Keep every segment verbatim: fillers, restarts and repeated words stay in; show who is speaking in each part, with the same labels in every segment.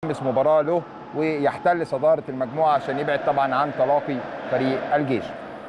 Speaker 1: يحمس مباراه له ويحتل صداره المجموعه عشان يبعد طبعا عن تلاقي فريق الجيش.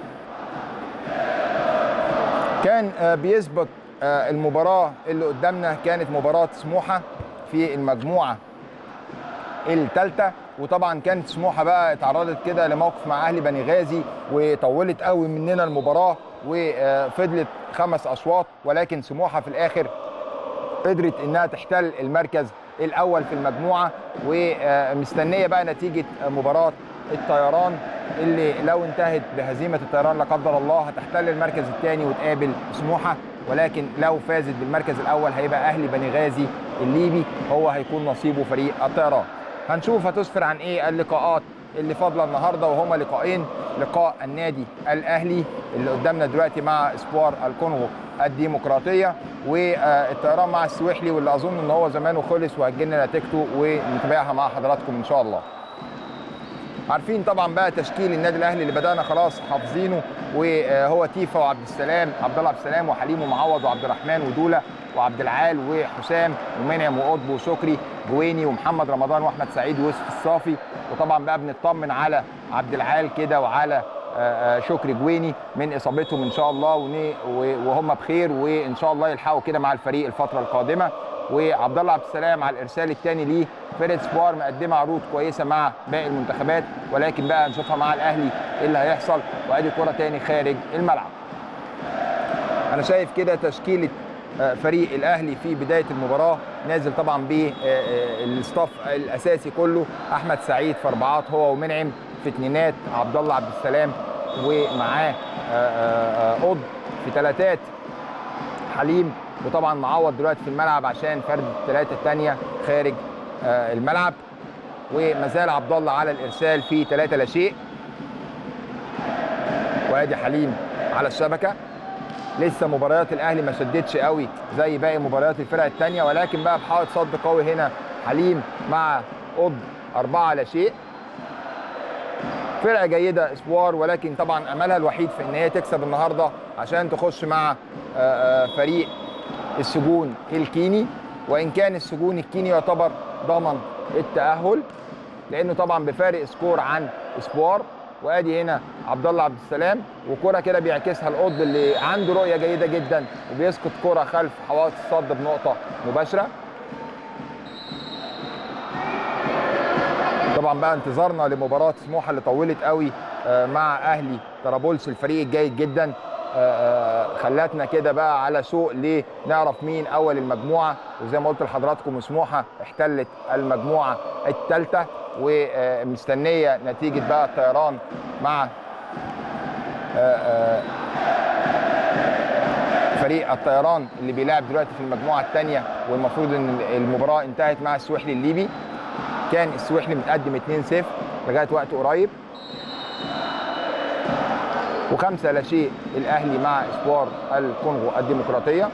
Speaker 1: كان بيسبق المباراه اللي قدامنا كانت مباراه سموحه في المجموعه الثالثه، وطبعا كانت سموحه بقى اتعرضت كده لموقف مع اهلي بني غازي وطولت قوي مننا المباراه وفضلت خمس اشواط، ولكن سموحه في الاخر قدرت انها تحتل المركز الاول في المجموعه، ومستنيه بقى نتيجه مباراه الطيران اللي لو انتهت بهزيمه الطيران لا قدر الله هتحتل المركز الثاني وتقابل سموحه، ولكن لو فازت بالمركز الاول هيبقى اهلي بني غازي الليبي هو هيكون نصيبه فريق الطيران. هنشوف هتسفر عن ايه اللقاءات اللي فاضله النهارده، وهما لقاءين: لقاء النادي الاهلي اللي قدامنا دلوقتي مع اسبوار الكونغو الديمقراطيه، والطيران مع السويحلي واللي اظن ان هو زمانه خلص وهتجيلنا نتيجته ونتابعها مع حضراتكم ان شاء الله. عارفين طبعا بقى تشكيل النادي الاهلي اللي بدانا خلاص حافظينه، وهو تيفا وعبد السلام عبد الله عبد السلام وحليم ومعوض وعبد الرحمن ودوله وعبد العال وحسام ومنعم وقطب وشكري جويني ومحمد رمضان واحمد سعيد ويوسف الصافي، وطبعا بقى بنطمن على عبد العال كده وعلى شكري جويني من اصابتهم ان شاء الله وهم بخير وان شاء الله يلحقوا كده مع الفريق الفتره القادمه. وعبد الله عبد السلام على الارسال الثاني ليه. فرقه سبوار مقدمه عروض كويسه مع باقي المنتخبات، ولكن بقى نشوفها مع الاهلي ايه اللي هيحصل. وادي كره ثاني خارج الملعب. انا شايف كده تشكيله فريق الاهلي في بدايه المباراه نازل طبعا بالستاف الاساسي كله: احمد سعيد في اربعات هو ومنعم، في اثنينات عبد الله عبد السلام ومعاه قطب، في ثلاثات حليم، وطبعا معوض دلوقتي في الملعب عشان فرد الثلاثه الثانيه خارج الملعب، ومازال عبد الله على الارسال في ثلاثه لا شيء. وادي حليم على الشبكه. لسه مباريات الاهلي ما شدتش قوي زي باقي مباريات الفرق الثانيه، ولكن بقى بحاول صد قوي هنا حليم مع قطب أربعة لا شيء. فرقه جيده اسبوار، ولكن طبعا املها الوحيد في ان هي تكسب النهارده عشان تخش مع فريق السجون الكيني، وان كان السجون الكيني يعتبر ضمن التاهل لانه طبعا بفارق سكور عن اسبوار. وادي هنا عبد الله عبد السلام وكره كده بيعكسها القطب اللي عنده رؤيه جيده جدا وبيسقط كره خلف حوائط الصد بنقطه مباشره. طبعا بقى انتظارنا لمباراه سموحه اللي طولت قوي مع اهلي طرابلس الفريق الجيد جدا خلتنا كده بقى على شوق ليه نعرف مين اول المجموعه. وزي ما قلت لحضراتكم سموحه احتلت المجموعه الثالثه ومستنيه نتيجه بقى الطيران مع فريق الطيران اللي بيلعب دلوقتي في المجموعه الثانيه، والمفروض ان المباراه انتهت مع السويحلي الليبي. كان السويحلي متقدم اثنين صفر لغايه وقت قريب، وخمسة لا شيء الاهلي مع اسبوار الكونغو الديمقراطيه.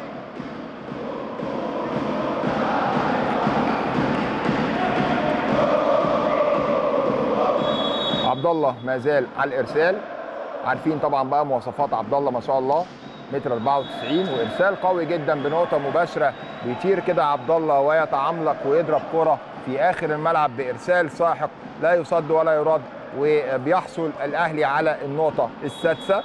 Speaker 1: عبد الله ما زال على الارسال. عارفين طبعا بقى مواصفات عبد الله ما شاء الله، متر أربعة وتسعين وارسال قوي جدا بنقطه مباشره. بيطير كده عبد الله ويتعملق ويضرب كره في اخر الملعب بارسال ساحق لا يصد ولا يرد، وبيحصل الاهلي على النقطه السادسه.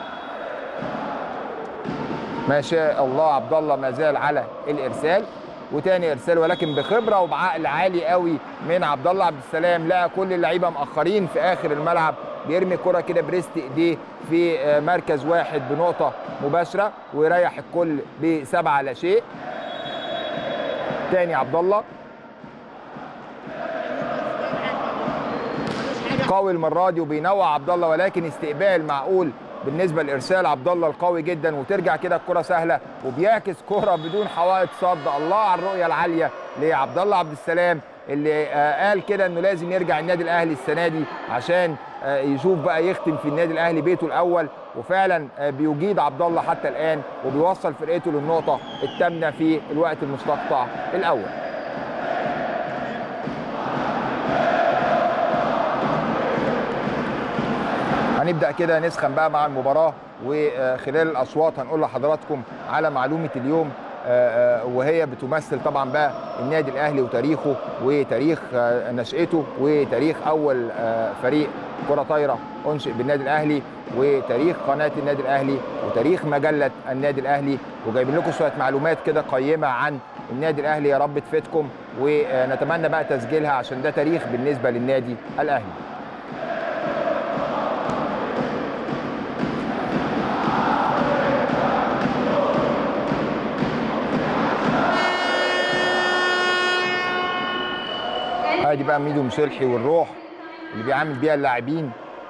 Speaker 1: ما شاء الله عبد الله ما زال على الارسال، وتاني ارسال ولكن بخبره وبعقل عالي قوي من عبد الله عبد السلام. لقى كل اللعيبه مأخرين في اخر الملعب، بيرمي كره كده بريست ايديه في مركز واحد بنقطه مباشره ويريح الكل بسبعه لا شيء. تاني عبد الله قوي المره دي وبينوع عبد الله، ولكن استقبال معقول بالنسبه لارسال عبد الله القوي جدا، وترجع كده الكره سهله وبيعكس كره بدون حوائط صد. الله على الرؤيه العاليه لعبد الله عبد السلام اللي قال كده انه لازم يرجع النادي الاهلي السنه دي عشان يشوف بقى يختم في النادي الاهلي بيته الاول، وفعلا بيجيد عبد الله حتى الان وبيوصل فرقته للنقطه الثامنه في الوقت المستقطع الاول. هنبدأ كده نسخن بقى مع المباراة، وخلال الأشواط هنقول لحضراتكم على معلومة اليوم وهي بتمثل طبعا بقى النادي الاهلي وتاريخه وتاريخ نشأته وتاريخ اول فريق كرة طايرة انشئ بالنادي الاهلي وتاريخ قناة النادي الاهلي وتاريخ مجلة النادي الاهلي، وجايبين لكم شوية معلومات كده قيمة عن النادي الاهلي يا رب تفيدكم ونتمنى بقى تسجيلها عشان ده تاريخ بالنسبة للنادي الاهلي. ادي بقى ميدو مسلحي والروح اللي بيعامل بيها اللاعبين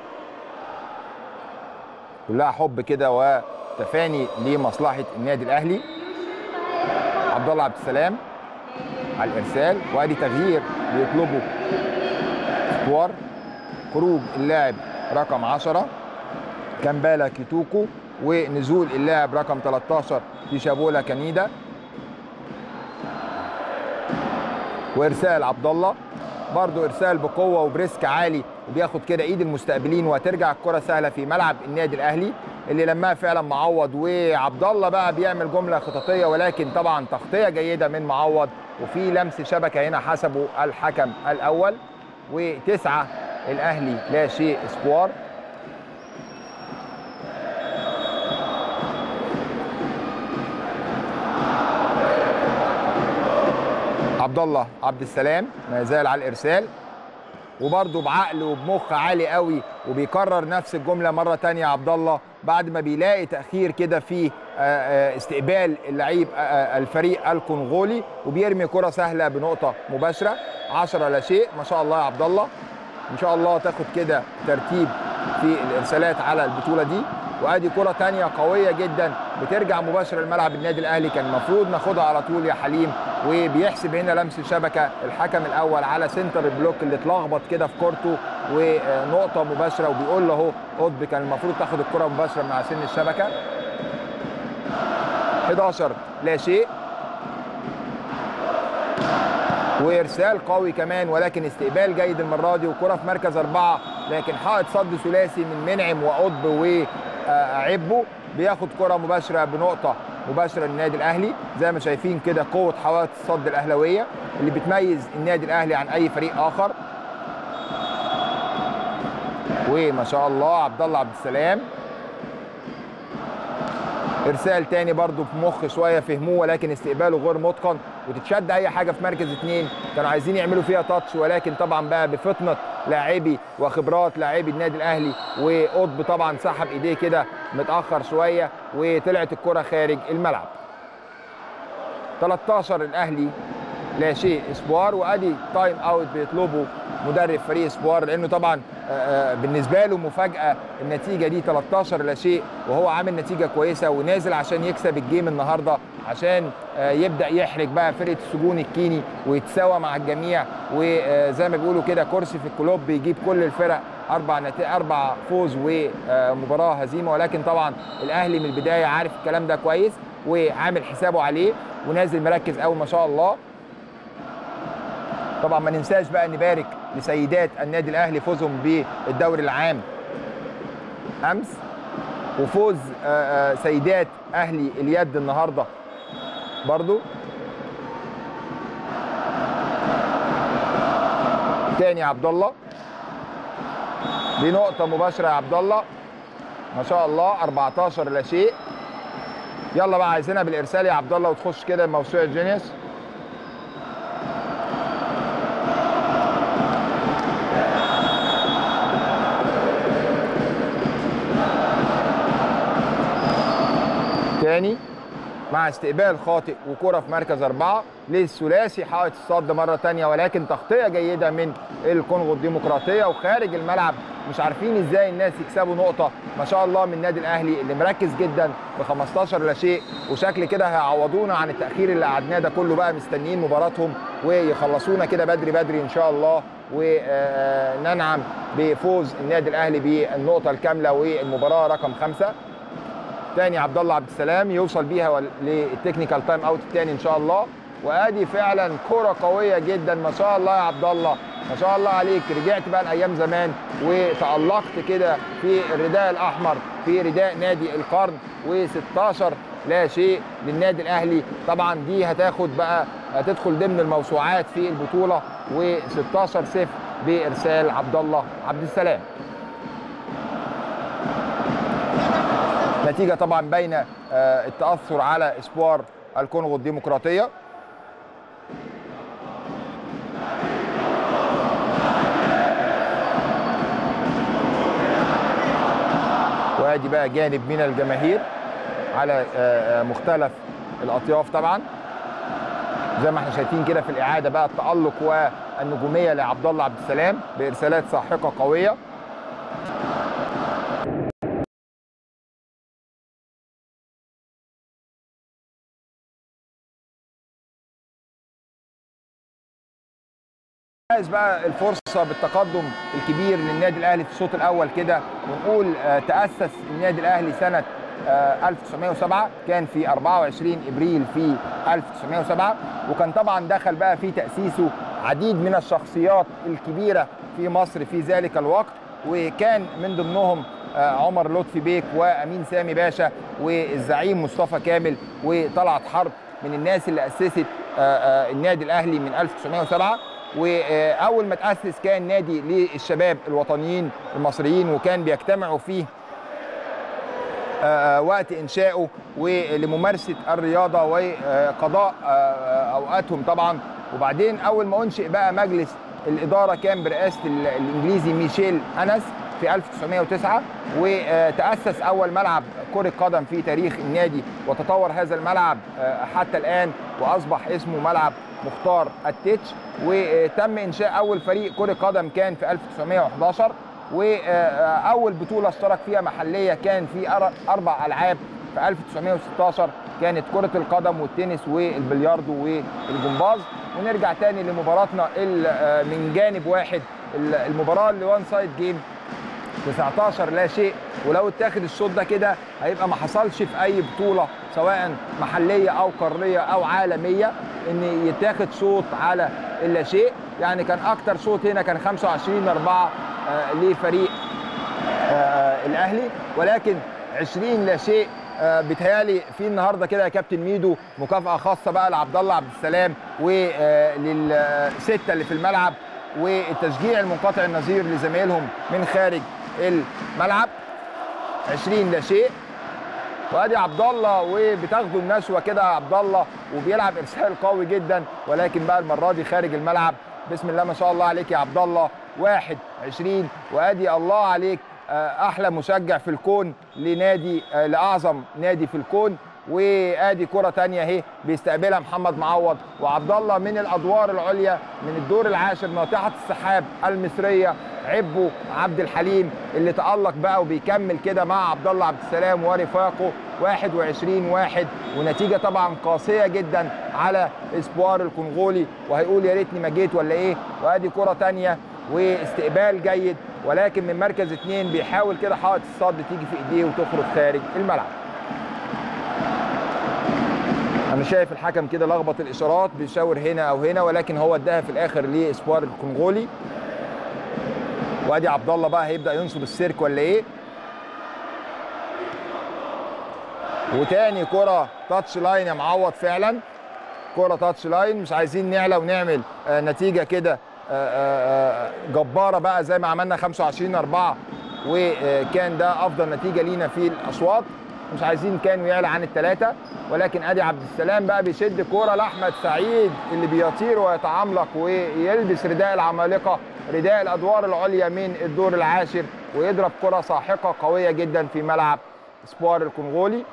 Speaker 1: كلها حب كده وتفاني لمصلحه النادي الاهلي. عبد الله عبد السلام على الارسال، وادي تغيير بيطلبه سبوار، خروج اللاعب رقم عشرة كامبالا كيتوكو ونزول اللاعب رقم ثلاثة عشر تيشابولا كانيدا، وارسال عبد الله برضو ارسال بقوه وبريسك عالي وبياخد كده ايد المستقبلين وهترجع الكره سهله في ملعب النادي الاهلي اللي لماها فعلا معوض، وعبد الله بقى بيعمل جمله خططيه ولكن طبعا تغطيه جيده من معوض وفي لمس شبكه هنا حسبه الحكم الاول. وتسعه الاهلي لا شيء اسبوار. عبد الله عبد السلام ما يزال على الارسال وبرضه بعقل وبمخ عالي قوي وبيكرر نفس الجمله مره ثانيه عبد الله بعد ما بيلاقي تاخير كده في استقبال اللعيب الفريق الكونغولي وبيرمي كره سهله بنقطه مباشره. عشرة لا شيء ما شاء الله يا عبد الله، ان شاء الله تاخد كده ترتيب في الارسالات على البطوله دي. وادي كره ثانيه قويه جدا بترجع مباشره لملعب النادي الاهلي، كان المفروض ناخدها على طول يا حليم، وبيحسب هنا لمس الشبكه الحكم الاول على سنتر البلوك اللي اتلخبط كده في كورته ونقطه مباشره، وبيقول له اهو قطب كان المفروض تاخد الكره مباشره مع سن الشبكه. حداشر لا شيء وارسال قوي كمان ولكن استقبال جيد المره دي وكره في مركز اربعه، لكن حائط صد ثلاثي من منعم وقطب وعبه بياخد كره مباشره بنقطه مباشره للنادي الاهلي. زي ما شايفين كده قوه حوائط الصد الاهلاويه اللي بتميز النادي الاهلي عن اي فريق اخر. وما شاء الله عبد الله عبد السلام ارسال تاني برضو في مخ شويه فهموه ولكن استقباله غير متقن، وتتشد اي حاجه في مركز اثنين كانوا عايزين يعملوا فيها تاتش ولكن طبعا بقى بفطنه لاعبي وخبرات لاعبي النادي الاهلي وقطب طبعا سحب ايديه كده متاخر شويه وطلعت الكره خارج الملعب. تلتاشر الاهلي لا شيء اسبوار، وادي تايم اوت بيطلبه مدرب فريق اسبوار لانه طبعا بالنسبه له مفاجاه النتيجه دي تلتاشر لا شيء وهو عامل نتيجه كويسه ونازل عشان يكسب الجيم النهارده عشان يبدا يحرج بقى فرقه السجون الكيني ويتساوى مع الجميع، وزي ما بيقولوا كده كرسي في الكلوب بيجيب كل الفرق اربع نتائج اربع فوز ومباراه هزيمه، ولكن طبعا الاهلي من البدايه عارف الكلام ده كويس وعامل حسابه عليه ونازل مركز قوي ما شاء الله. طبعا ما ننساش بقى نبارك لسيدات النادي الاهلي فوزهم بالدوري العام امس وفوز سيدات اهلي اليد النهارده برضو. تاني عبد الله بنقطه مباشره يا عبد الله ما شاء الله اربعتاشر لا شيء. يلا بقى عايزينها بالارسال يا عبد الله وتخش كده موسوعه جينيوس. تاني مع استقبال خاطئ وكرة في مركز أربعة للثلاثي حائط الصد مرة تانية، ولكن تغطية جيدة من الكونغو الديمقراطية وخارج الملعب. مش عارفين ازاي الناس يكسبوا نقطة ما شاء الله من النادي الأهلي اللي مركز جدا ب خمستاشر لا شيء، وشكل كده هيعوضونا عن التأخير اللي قعدناه ده كله بقى مستنيين مباراتهم ويخلصونا كده بدري بدري إن شاء الله وننعم بفوز النادي الأهلي بالنقطة الكاملة والمباراة رقم خمسة. تاني عبد الله عبد السلام يوصل بيها للتكنيكال تايم اوت الثاني ان شاء الله. وادي فعلا كرة قوية جدا ما شاء الله يا عبد الله ما شاء الله عليك، رجعت بقى لايام زمان وتألقت كده في الرداء الاحمر في رداء نادي القرن. وستاشر لا شيء للنادي الاهلي. طبعا دي هتاخد بقى هتدخل ضمن الموسوعات في البطوله، وستاشر صفر بارسال عبد الله عبد السلام. نتيجه طبعا بين التاثر على اسبوار الكونغو الديمقراطيه. وادي بقى جانب من الجماهير على مختلف الاطياف. طبعا زي ما احنا شايفين كده في الاعاده بقى التالق والنجوميه لعبد الله عبد السلام بارسالات ساحقه قويه. عايز بقى الفرصه بالتقدم الكبير للنادي الاهلي في الشوط الاول كده، ونقول تاسس النادي الاهلي سنه ألف وتسعمائة وسبعة، كان في أربعة وعشرين ابريل في ألف وتسعمائة وسبعة، وكان طبعا دخل بقى في تاسيسه عديد من الشخصيات الكبيره في مصر في ذلك الوقت، وكان من ضمنهم عمر لطفي بيك وامين سامي باشا والزعيم مصطفى كامل وطلعت حرب من الناس اللي اسست النادي الاهلي من ألف وتسعمائة وسبعة. واول ما تاسس كان نادي للشباب الوطنيين المصريين، وكان بيجتمعوا فيه وقت انشائه ولممارسه الرياضه وقضاء اوقاتهم طبعا. وبعدين اول ما انشئ بقى مجلس الاداره كان برئاسه الانجليزي ميشيل انس في ألف وتسعمائة وتسعة، وتاسس اول ملعب كره قدم في تاريخ النادي، وتطور هذا الملعب حتى الان واصبح اسمه ملعب مختار التتش. وتم انشاء اول فريق كره قدم كان في ألف وتسعمائة وأحد عشر، واول بطوله اشترك فيها محليه كان في اربع العاب في ألف وتسعمائة وستة عشر، كانت كره القدم والتنس والبلياردو والجمباز. ونرجع تاني لمباراتنا من جانب واحد، المباراه اللي وان سايد جيم تسعتاشر لا شيء. ولو اتاخد الشوط ده كده هيبقى ما حصلش في اي بطوله سواء محليه او قاريه او عالميه ان يتاخد شوط على اللا شيء. يعني كان اكتر شوط هنا كان خمسة وعشرين أربعة آه لفريق آه الاهلي، ولكن عشرين لا شيء. آه بيتهيألي في النهارده كده يا كابتن ميدو مكافأة خاصة بقى لعبد الله عبد السلام وللستة اللي في الملعب، والتشجيع المنقطع النظير لزمايلهم من خارج الملعب. عشرين لا شيء. وادي عبد الله وبتاخده النشوه كده عبد الله وبيلعب ارسال قوي جدا، ولكن بقى المره دي خارج الملعب. بسم الله ما شاء الله عليك يا عبد الله. واحد وعشرين. وادي الله عليك احلى مشجع في الكون لنادي لاعظم نادي في الكون. وادي كره ثانيه اهي بيستقبلها محمد معوض، وعبد الله من الادوار العليا من الدور العاشر ناطحه السحاب المصريه عبو عبد الحليم اللي تألق بقى وبيكمل كده مع عبد الله عبد السلام ورفاقه. واحد وعشرين واحد، ونتيجه طبعا قاسيه جدا على اسبوار الكونغولي، وهيقول يا ريتني ما جيت ولا ايه. وادي كره ثانيه واستقبال جيد، ولكن من مركز اثنين بيحاول كده حائط الصد تيجي في ايديه وتخرج خارج الملعب. انا شايف الحكم كده لخبط الاشارات بيشاور هنا او هنا، ولكن هو اداها في الاخر لاسبوار الكونغولي. وادي عبد الله بقى هيبدا ينصب السيرك ولا ايه. وتاني كره تاتش لاين يا معوض، فعلا كره تاتش لاين. مش عايزين نعلى ونعمل آه نتيجه كده آه آه جباره بقى زي ما عملنا خمسة وعشرين أربعة، وكان ده افضل نتيجه لينا في الاشواط. مش عايزين كانوا يعلى عن الثلاثه، ولكن ادي عبد السلام بقى بيشد كوره لاحمد سعيد اللي بيطير ويتعملق ويلبس رداء العمالقه، رداء الادوار العليا من الدور العاشر، ويضرب كره ساحقه قويه جدا في ملعب اسبوار الكونغولي.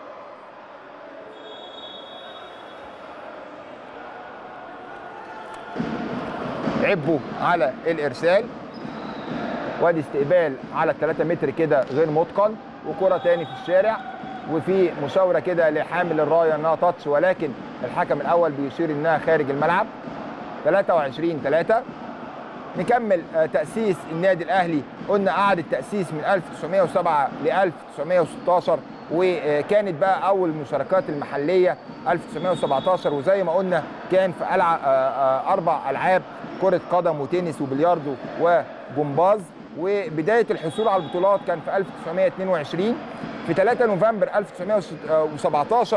Speaker 1: عبوا على الارسال، وادي استقبال على الثلاثة متر كده غير متقن، وكره تاني في الشارع، وفي مشاوره كده لحامل الرايه انها تاتش، ولكن الحكم الاول بيشير انها خارج الملعب. ثلاثة وعشرين ثلاثة. نكمل تاسيس النادي الاهلي. قلنا قعد التاسيس من ألف وتسعمائة وسبعة ل ألف وتسعمائة وستة عشر، وكانت بقى اول المشاركات المحليه ألف وتسعمائة وسبعة عشر، وزي ما قلنا كان في اربع العاب كره قدم وتنس وبلياردو وجمباز. وبدايه الحصول على البطولات كان في ألف وتسعمائة واثنين وعشرين. في ثلاثة نوفمبر ألف وتسعمائة وسبعة عشر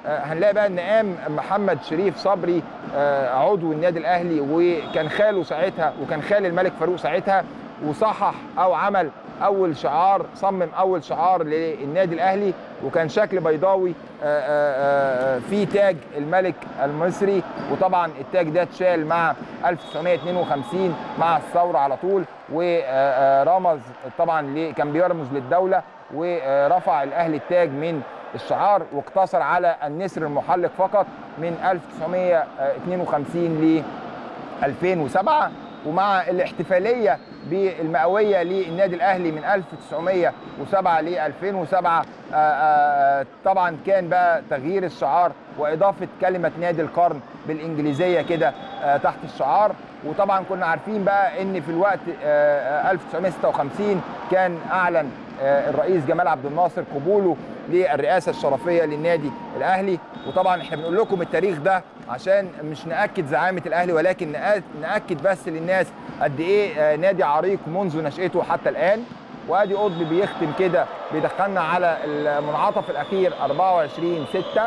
Speaker 1: هنلاقي بقى ان قام محمد شريف صبري عضو النادي الاهلي، وكان خاله ساعتها وكان خال الملك فاروق ساعتها، وصحح او عمل اول شعار، صمم اول شعار للنادي الاهلي، وكان شكل بيضاوي في تاج الملك المصري. وطبعا التاج ده اتشال مع ألف وتسعمائة واثنين وخمسين مع الثوره على طول، ورمز طبعا كان بيرمز للدوله، ورفع الاهلي التاج من الشعار واقتصر على النسر المحلق فقط من ألف وتسعمائة واثنين وخمسين ل ألفين وسبعة. ومع الاحتفاليه بالمئويه للنادي الاهلي من ألف وتسعمائة وسبعة ل ألفين وسبعة طبعا كان بقى تغيير الشعار واضافه كلمه نادي القرن بالانجليزيه كده تحت الشعار. وطبعا كنا عارفين بقى ان في الوقت ألف وتسعمائة وستة وخمسين كان اعلن الرئيس جمال عبد الناصر قبوله للرئاسه الشرفيه للنادي الاهلي. وطبعا احنا بنقول لكم التاريخ ده عشان مش ناكد زعامه الاهلي، ولكن ناكد بس للناس قد ايه نادي عريق منذ نشاته حتى الان. وادي قطب بيختم كده بيدخلنا على المنعطف الاخير أربعة وعشرين ستة.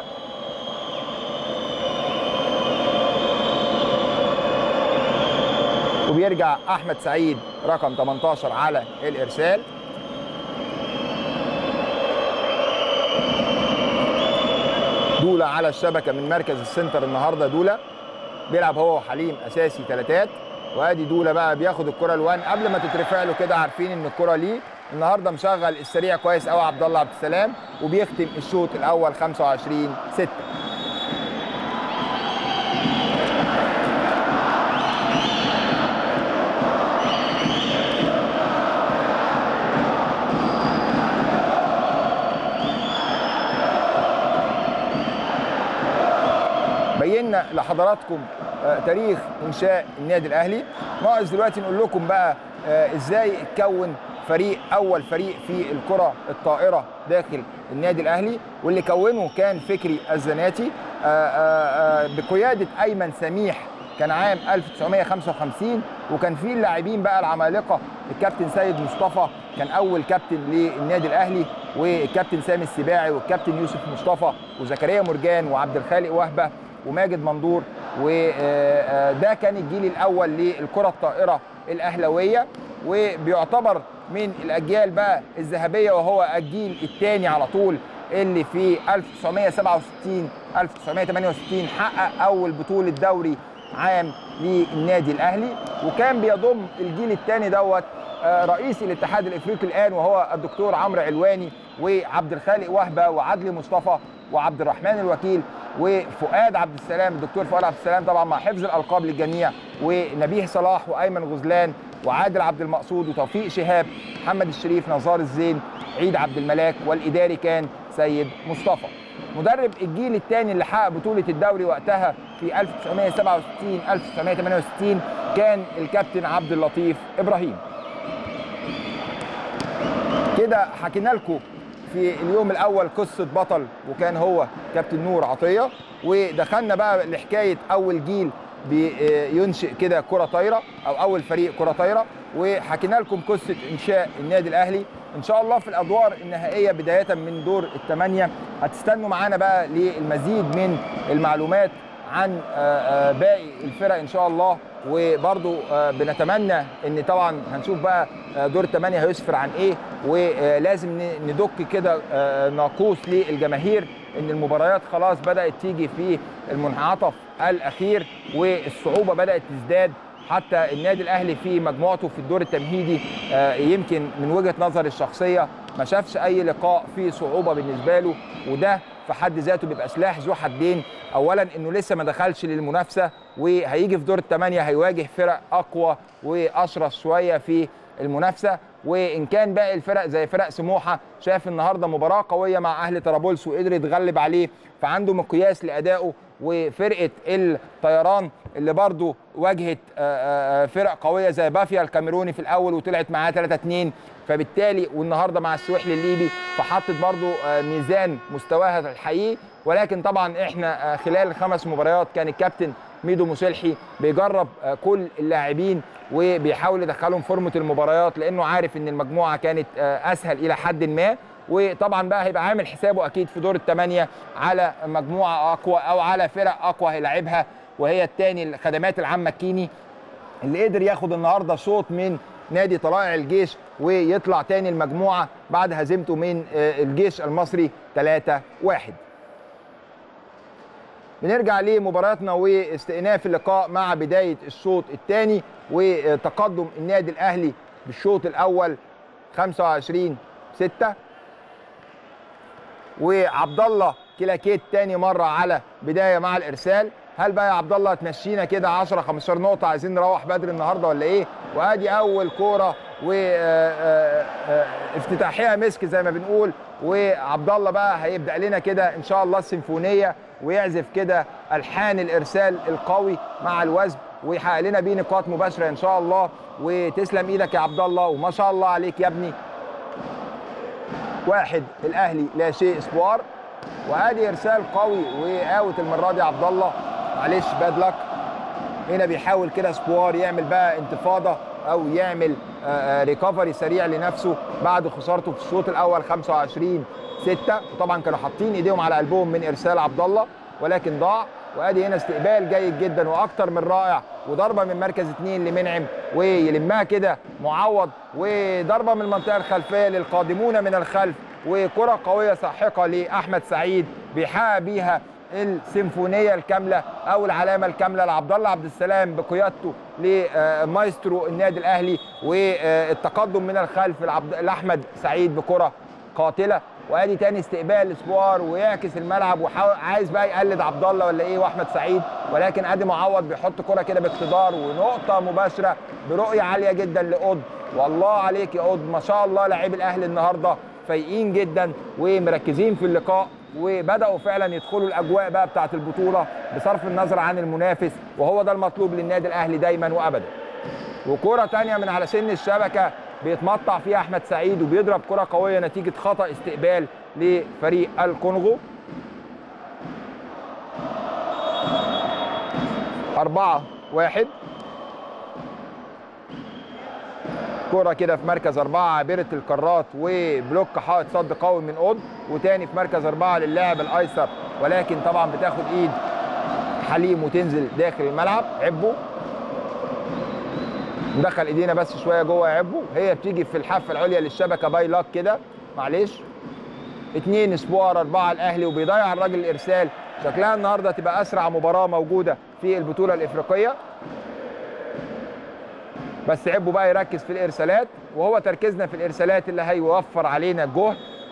Speaker 1: وبيرجع احمد سعيد رقم ثمانية عشر على الارسال. دولة على الشبكه من مركز السنتر النهارده، دولة بيلعب هو وحليم اساسي ثلاثات. وادي دولة بقى بياخد الكره الوان قبل ما تترفع له كده، عارفين ان الكره ليه. النهارده مشغل السريع كويس قوي عبد الله عبد السلام، وبيختم الشوط الاول خمسة وعشرين ستة. بينا لحضراتكم تاريخ انشاء النادي الاهلي. ناقص دلوقتي نقول لكم بقى ازاي اتكون فريق، اول فريق في الكره الطائره داخل النادي الاهلي، واللي كونه كان فكري الزناتي بقياده ايمن سميح. كان عام ألف وتسعمائة وخمسة وخمسين، وكان فيه اللاعبين بقى العمالقه الكابتن سيد مصطفى كان اول كابتن للنادي الاهلي، والكابتن سامي السباعي، والكابتن يوسف مصطفى، وزكريا مرجان، وعبد الخالق وهبه، وماجد مندور. وده كان الجيل الاول للكره الطائره الاهلاويه، وبيعتبر من الاجيال بقى الذهبيه، وهو الجيل الثاني على طول اللي في ألف وتسعمائة وسبعة وستين ألف وتسعمائة وثمانية وستين حقق اول بطوله دوري عام للنادي الاهلي. وكان بيضم الجيل الثاني دوت رئيس الاتحاد الافريقي الان، وهو الدكتور عمرو علواني، وعبد الخالق وهبه، وعدلي مصطفى، وعبد الرحمن الوكيل، وفؤاد عبد السلام، الدكتور فؤاد عبد السلام طبعا مع حفظ الالقاب للجميع، ونبيه صلاح، وايمن غزلان، وعادل عبد المقصود، وتوفيق شهاب، محمد الشريف، نزار الزين، عيد عبد الملاك، والاداري كان سيد مصطفى. مدرب الجيل الثاني اللي حقق بطوله الدوري وقتها في ألف وتسعمائة وسبعة وستين ألف وتسعمائة وثمانية وستين كان الكابتن عبد اللطيف ابراهيم. كده حكينا لكم في اليوم الاول قصه بطل، وكان هو كابتن نور عطيه، ودخلنا بقى لحكايه اول جيل بينشئ كده كره طايره، او اول فريق كره طايره، وحكينا لكم قصه انشاء النادي الاهلي. ان شاء الله في الادوار النهائيه بدايه من دور الثمانيه هتستنوا معانا بقى للمزيد من المعلومات عن باقي الفرق ان شاء الله. وبرضو بنتمنى ان طبعا هنشوف بقى دور الثمانيه هيسفر عن ايه، ولازم ندك كده ناقوس للجماهير ان المباريات خلاص بدات تيجي في المنعطف الاخير، والصعوبه بدات تزداد. حتى النادي الاهلي في مجموعته في الدور التمهيدي يمكن من وجهه نظري الشخصيه ما شافش اي لقاء فيه صعوبه بالنسبه له، وده في حد ذاته بيبقى سلاح ذو حدين. اولا انه لسه ما دخلش للمنافسه، وهيجي في دور الثمانيه هيواجه فرق اقوى واشرس شويه في المنافسه. وان كان باقي الفرق زي فرق سموحه شاف النهارده مباراه قويه مع اهلي طرابلس وقدر يتغلب عليه، فعنده مقياس لادائه. وفرقه الطيران اللي برضو واجهت فرق قويه زي بافيا الكاميروني في الاول وطلعت معاه ثلاثة اثنين، فبالتالي والنهارده مع السويحلي الليبي فحطت برضو ميزان مستواها الحقيقي. ولكن طبعا احنا خلال الخمس مباريات كان الكابتن ميدو مسلحي بيجرب كل اللاعبين وبيحاول يدخلهم فورمه المباريات، لانه عارف ان المجموعه كانت اسهل الى حد ما. وطبعا بقى هيبقى عامل حسابه اكيد في دور الثمانيه على مجموعه اقوى او على فرق اقوى هيلاعبها، وهي الثاني الخدمات العامه الكيني اللي قدر ياخد النهارده شوط من نادي طلائع الجيش ويطلع تاني المجموعه بعد هزيمته من الجيش المصري ثلاثة واحد. بنرجع لمباراتنا واستئناف اللقاء مع بدايه الشوط الثاني وتقدم النادي الاهلي بالشوط الاول خمسة وعشرين ستة، وعبد الله كلاكيت تاني مره على بدايه مع الارسال. هل بقى يا عبد الله تمشينا كده عشرة خمستاشر نقطه عايزين نروح بدري النهارده ولا ايه؟ وادي اول كوره وافتتاحيه مسك زي ما بنقول، وعبد الله بقى هيبدا لنا كده ان شاء الله السيمفونيه ويعزف كده الحان الارسال القوي مع الوزن ويحقق لنا بيه نقاط مباشره ان شاء الله. وتسلم ايدك يا عبد الله وما شاء الله عليك يا ابني. واحد الاهلي لا شيء اسبوار، وادي ارسال قوي واوت المره دي عبد الله، معلش باد لك هنا. بيحاول كده اسبوار يعمل بقى انتفاضه او يعمل ريكفري سريع لنفسه بعد خسارته في الشوط الاول خمسة وعشرين ستة، وطبعا كانوا حاطين ايديهم على قلبهم من ارسال عبد الله ولكن ضاع. وادي هنا استقبال جيد جدا واكتر من رائع، وضربه من مركز اثنين لمنعم ويلمها كده معوض، وضربه من المنطقه الخلفيه للقادمون من الخلف، وكره قويه ساحقه لاحمد سعيد بيحقق بيها السيمفونيه الكامله او العلامه الكامله لعبد الله عبد السلام بقيادته لمايسترو النادي الاهلي، والتقدم من الخلف لاحمد سعيد بكره قاتله. وادي تاني استقبال اسبوار ويعكس الملعب وعايز بقى يقلد عبد الله ولا ايه واحمد سعيد، ولكن ادي معوض بيحط كره كده باقتدار ونقطه مباشره برؤيه عاليه جدا لقطب. والله عليك يا قطب ما شاء الله، لاعبي الاهلي النهارده فايقين جدا ومركزين في اللقاء، وبداوا فعلا يدخلوا الاجواء بقى بتاعه البطوله بصرف النظر عن المنافس، وهو ده المطلوب للنادي الاهلي دايما وابدا. وكره ثانيه من على سن الشبكه بيتمطع فيها احمد سعيد وبيضرب كره قويه نتيجه خطا استقبال لفريق الكونغو. أربعة واحد، كرة كده في مركز أربعة عابرة القارات وبلوك حائط صد قوي من قطب، وتاني في مركز أربعة للاعب الأيسر، ولكن طبعا بتاخد إيد حليم وتنزل داخل الملعب. عبو ندخل ايدينا بس شويه جوه يا عبو، هي بتيجي في الحافه العليا للشبكه باي لاك كده معلش. اتنين سبوار أربعة الاهلي، وبيضيع الراجل الارسال. شكلها النهارده تبقى اسرع مباراه موجوده في البطوله الافريقيه، بس عبو بقى يركز في الارسالات، وهو تركيزنا في الارسالات اللي هيوفر علينا الجهد.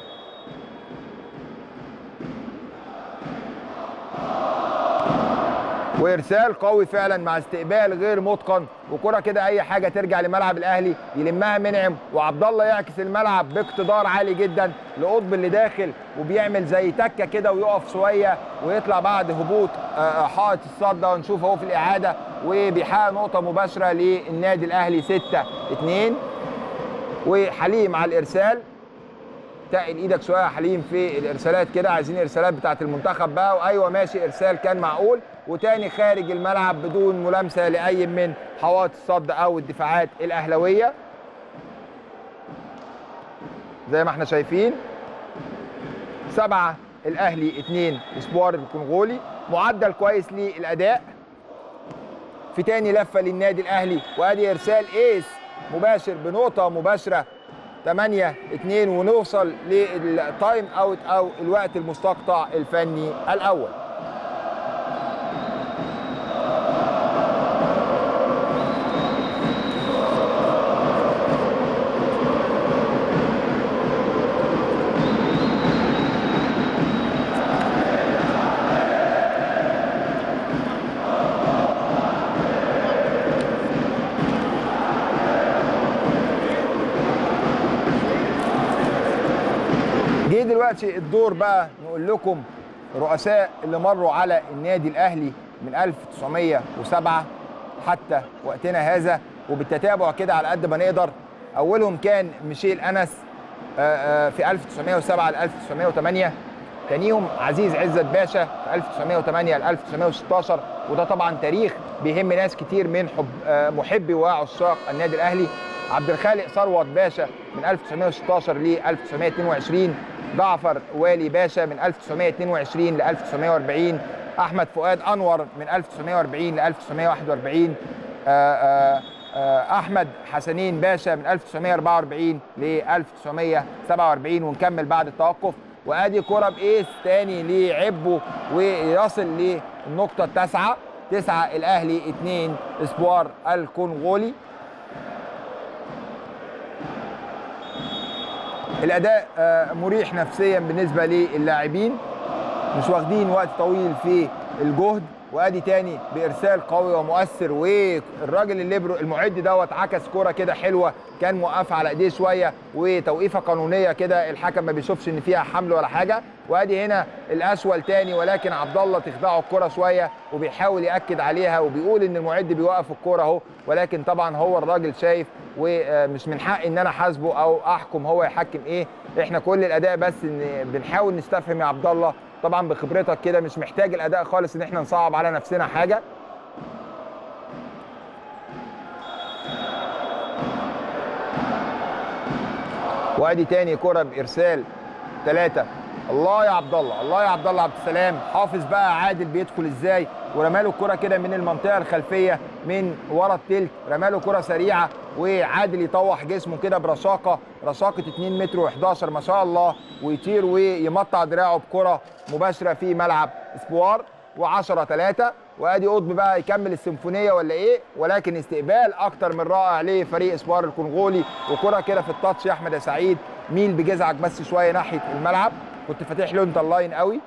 Speaker 1: وارسال قوي فعلا مع استقبال غير متقن، وكره كده اي حاجه ترجع لملعب الاهلي يلمها منعم، وعبد الله يعكس الملعب باقتدار عالي جدا لقطب اللي داخل، وبيعمل زي تكه كده ويقف شويه ويطلع بعد هبوط حائط الصد، ونشوف اهو في الاعاده، وبيحقق نقطه مباشره للنادي الاهلي ستة اتنين. وحليم على الارسال، تقل ايدك شويه يا حليم في الارسالات كده، عايزين ارسالات بتاعه المنتخب بقى. وايوه ماشي، ارسال كان معقول، وتاني خارج الملعب بدون ملامسه لاي من حوائط الصد او الدفاعات الاهلاويه زي ما احنا شايفين. سبعة الاهلي اتنين سبوار الكونغولي، معدل كويس للاداء في تاني لفه للنادي الاهلي. وادي ارسال ايس مباشر بنقطه مباشره ثمانية اتنين، ونوصل للتايم اوت او الوقت المستقطع الفني الاول. جه دلوقتي الدور بقى نقول لكم رؤساء اللي مروا على النادي الاهلي من ألف وتسعمية وسبعة حتى وقتنا هذا، وبالتتابع كده على قد ما نقدر. اولهم كان ميشيل انس في ألف وتسعمية وسبعة ل ألف وتسعمية وتمانية، ثانيهم عزيز عزت باشا في ألف وتسعمية وتمانية ل ألف وتسعمية وستاشر، وده طبعا تاريخ بيهم ناس كتير من حب محبي وعشاق النادي الاهلي. عبد الخالق ثروت باشا من ألف وتسعمائة وستة عشر ل ألف وتسعمائة واثنين وعشرين، جعفر والي باشا من ألف وتسعمائة واثنين وعشرين ل ألف وتسعمائة وأربعين، احمد فؤاد انور من ألف وتسعمائة وأربعين ل ألف وتسعمائة وواحد وأربعين، آآ آآ احمد حسنين باشا من ألف وتسعمائة وأربعة وأربعين ل ألف وتسعمائة وسبعة وأربعين، ونكمل بعد التوقف. وادي كرة بايس تاني لعبه ويصل للنقطة التاسعة، تسعة الاهلي اثنين اسبوار الكونغولي. الاداء مريح نفسيا بالنسبة للاعبين، مش واخدين وقت طويل في الجهد. وادي تاني بارسال قوي ومؤثر، والراجل الليبرو المعد دوت عكس كرة كده حلوه، كان موقف على ايديه شويه وتوقيفه قانونيه كده، الحكم ما بيشوفش ان فيها حمل ولا حاجه. وادي هنا الاشول تاني، ولكن عبد الله تخدعه الكرة شويه وبيحاول ياكد عليها وبيقول ان المعد بيوقف الكرة اهو، ولكن طبعا هو الراجل شايف ومش من حقي ان انا احاسبه او احكم هو يحكم ايه. احنا كل الاداء بس ان بنحاول نستفهم يا عبد الله، طبعا بخبرتك كده مش محتاج الاداء خالص ان احنا نصعب على نفسنا حاجه. وادي تاني كرة بارسال ثلاثة. الله يا عبد الله، الله يا عبد الله عبد السلام، حافظ بقى عادل بيدخل ازاي، ورماله الكرة كده من المنطقة الخلفية من ورا التلت، رماله كرة سريعة وعادل يطوح جسمه كده برشاقة، رشاقة اثنين متر وحداشر ما شاء الله، ويطير ويمطع دراعه بكرة مباشرة في ملعب اسبوار. وعشرة ثلاثة. وادي قطب بقى يكمل السيمفونية ولا ايه، ولكن استقبال اكتر من رائع لفريق اسبوار الكونغولي، وكرة كده في التاتش يا احمد يا سعيد، ميل بجذعك بس شوية ناحية الملعب، كنت فاتح له انت اللاين قوي.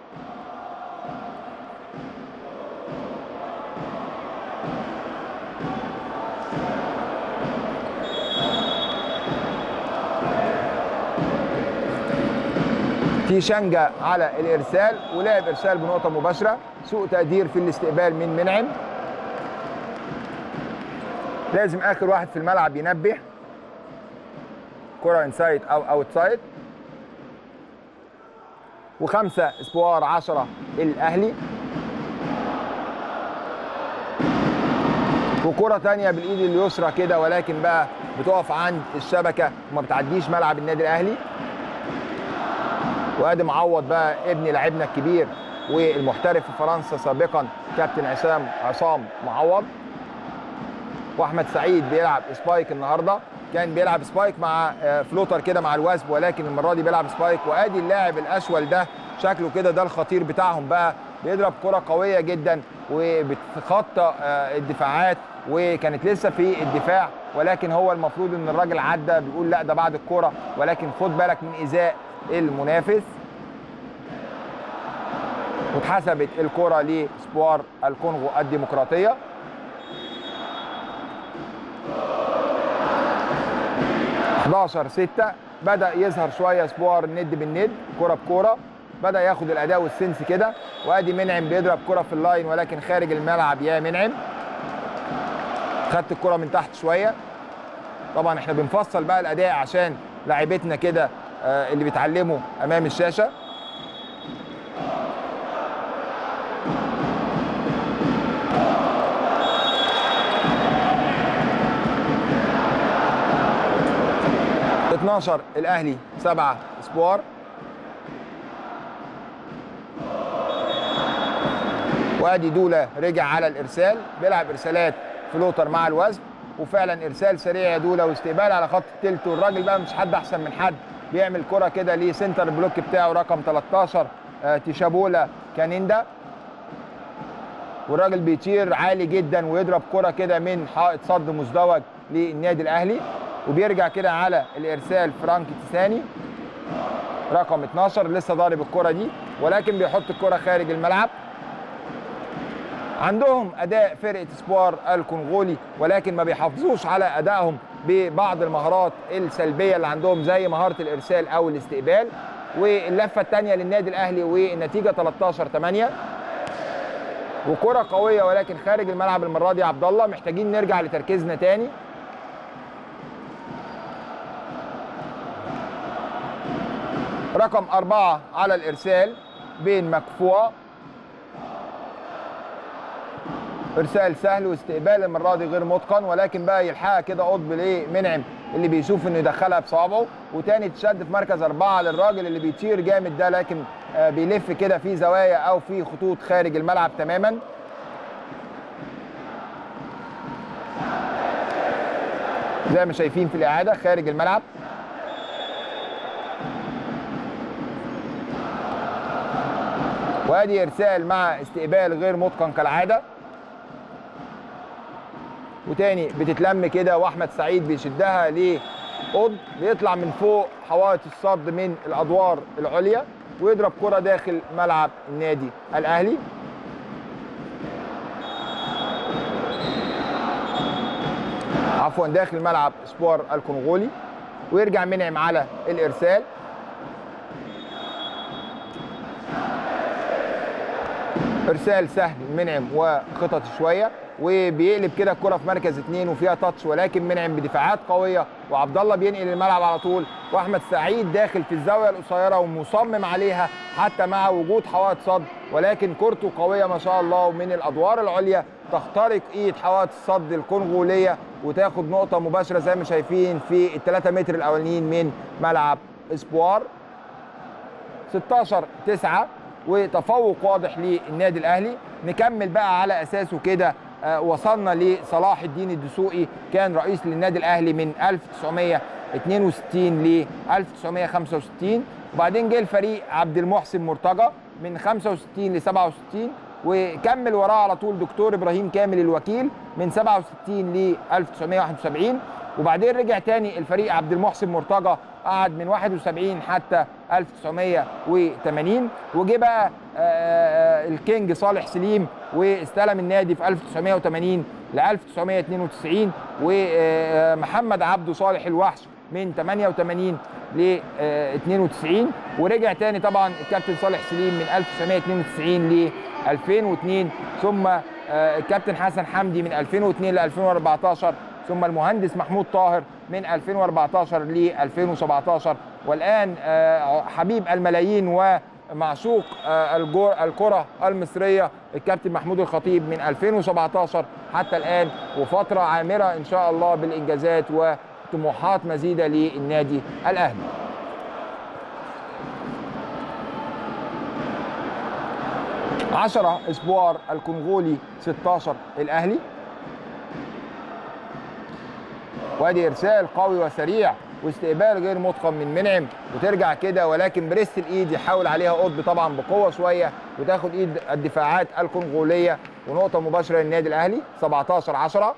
Speaker 1: في شنجة على الارسال، ولعب ارسال بنقطة مباشرة، سوء تقدير في الاستقبال من منعم. لازم اخر واحد في الملعب ينبه، كرة انسايد او اوتسايد. وخمسة اسبوار عشرة الاهلي. وكرة تانية بالايد اليسرى كده، ولكن بقى بتقف عند الشبكة وما بتعديش ملعب النادي الاهلي. وادي معوض بقى ابن لاعبنا الكبير والمحترف في فرنسا سابقا كابتن عصام عصام معوض. واحمد سعيد بيلعب سبايك النهارده، كان بيلعب سبايك مع فلوتر كده مع الوثب، ولكن المره دي بيلعب سبايك. وادي اللاعب الاشول ده شكله كده ده الخطير بتاعهم بقى، بيضرب كره قويه جدا وبتخطى الدفاعات، وكانت لسه في الدفاع، ولكن هو المفروض ان الراجل عدى، بيقول لا ده بعد الكره، ولكن خد بالك من ايذاء المنافس. واتحسبت الكره لسبوار الكونغو الديمقراطيه. احداشر ستة. بدا يظهر شويه سبوار الند بالند، كره بكوره، بدا ياخد الاداء والسنس كده. وادي منعم بيضرب كره في اللاين ولكن خارج الملعب يا منعم. خدت الكره من تحت شويه. طبعا احنا بنفصل بقى الاداء عشان لاعيبتنا كده آه اللي بيتعلموا امام الشاشه. اتناشر الاهلي سبعة اسبوار. وادي دولا رجع على الارسال، بيلعب ارسالات فلوتر مع الوزن، وفعلا ارسال سريع يا دولا واستقبال على خط التلت. والراجل بقى مش حد احسن من حد، بيعمل كره كده لسنتر البلوك بتاعه رقم تلتاشر آه تشابولا كانيندا. والراجل بيطير عالي جدا ويضرب كره كده من حائط صد مزدوج للنادي الاهلي. وبيرجع كده على الارسال فرانك تساني رقم اتناشر، لسه ضارب الكره دي ولكن بيحط الكره خارج الملعب. عندهم اداء فرقه سبوار الكونغولي، ولكن ما بيحافظوش على ادائهم ببعض المهارات السلبيه اللي عندهم زي مهاره الارسال او الاستقبال. واللفه الثانيه للنادي الاهلي والنتيجه تلتاشر ثمانية. وكره قويه ولكن خارج الملعب المره دي يا عبد الله، محتاجين نرجع لتركيزنا تاني. رقم أربعة على الإرسال بين مكفوة، إرسال سهل واستقبال المرة دي غير متقن، ولكن بقى يلحقها كده قطب لمنعم اللي بيشوف انه يدخلها بصوابعه، وتاني تشد في مركز اربعه للراجل اللي بيطير جامد ده، لكن بيلف كده في زوايا او في خطوط خارج الملعب تماما. زي ما شايفين في الاعاده خارج الملعب. وادي ارسال مع استقبال غير متقن كالعاده، وتاني بتتلم كده واحمد سعيد بيشدها لقطب بيطلع من فوق حوائط الصد من الادوار العليا ويضرب كره داخل ملعب النادي الاهلي. عفوا داخل ملعب اسبوار الكونغولي، ويرجع منعم على الارسال. ارسال سهل منعم وخطط شويه، وبيقلب كده الكره في مركز اثنين وفيها تاتش، ولكن منعم بدفاعات قويه وعبد الله بينقل الملعب على طول، واحمد سعيد داخل في الزاويه القصيره ومصمم عليها حتى مع وجود حوائط صد، ولكن كورته قويه ما شاء الله، ومن الادوار العليا تخترق ايد حوائط الصد الكونغوليه وتاخد نقطه مباشره زي ما شايفين في الثلاثة متر الاولانيين من ملعب اسبوار. ستاشر تسعة وتفوق واضح للنادي الاهلي. نكمل بقى على اساسه كده. آه وصلنا لصلاح الدين الدسوقي، كان رئيس للنادي الاهلي من ألف وتسعمائة واثنين وستين ل ألف وتسعمائة وخمسة وستين، وبعدين جه الفريق عبد المحسن مرتجى من خمسة وستين ل سبعة وستين، وكمل وراه على طول دكتور ابراهيم كامل الوكيل من سبعة وستين ل ألف وتسعمائة وواحد وسبعين، وبعدين رجع تاني الفريق عبد المحسن مرتجى قعد من واحد وسبعين حتى ألف وتسعمائة وثمانين، وجه بقى الكينج صالح سليم واستلم النادي في ألف وتسعمائة وثمانين ل ألف وتسعمائة واثنين وتسعين، ومحمد عبده صالح الوحش من ثمانية وثمانين ل اثنين وتسعين، ورجع تاني طبعا الكابتن صالح سليم من ألف وتسعمائة واثنين وتسعين ل ألفين واثنين، ثم الكابتن حسن حمدي من ألفين واثنين ل ألفين وأربعتاشر، ثم المهندس محمود طاهر من ألفين وأربعتاشر ل ألفين وسبعتاشر، والآن حبيب الملايين ومعشوق الكرة المصرية الكابتن محمود الخطيب من ألفين وسبعتاشر حتى الآن، وفترة عامرة إن شاء الله بالإنجازات وطموحات مزيدة للنادي الأهلي. عشرة اسبوار الكونغولي ستاشر الاهلي. وادي ارسال قوي وسريع واستقبال غير متقن من منعم، وترجع كده ولكن بريست الايد يحاول عليها قطب طبعا بقوه شويه وتاخد ايد الدفاعات الكونغوليه، ونقطه مباشره للنادي الاهلي. سبعتاشر عشرة.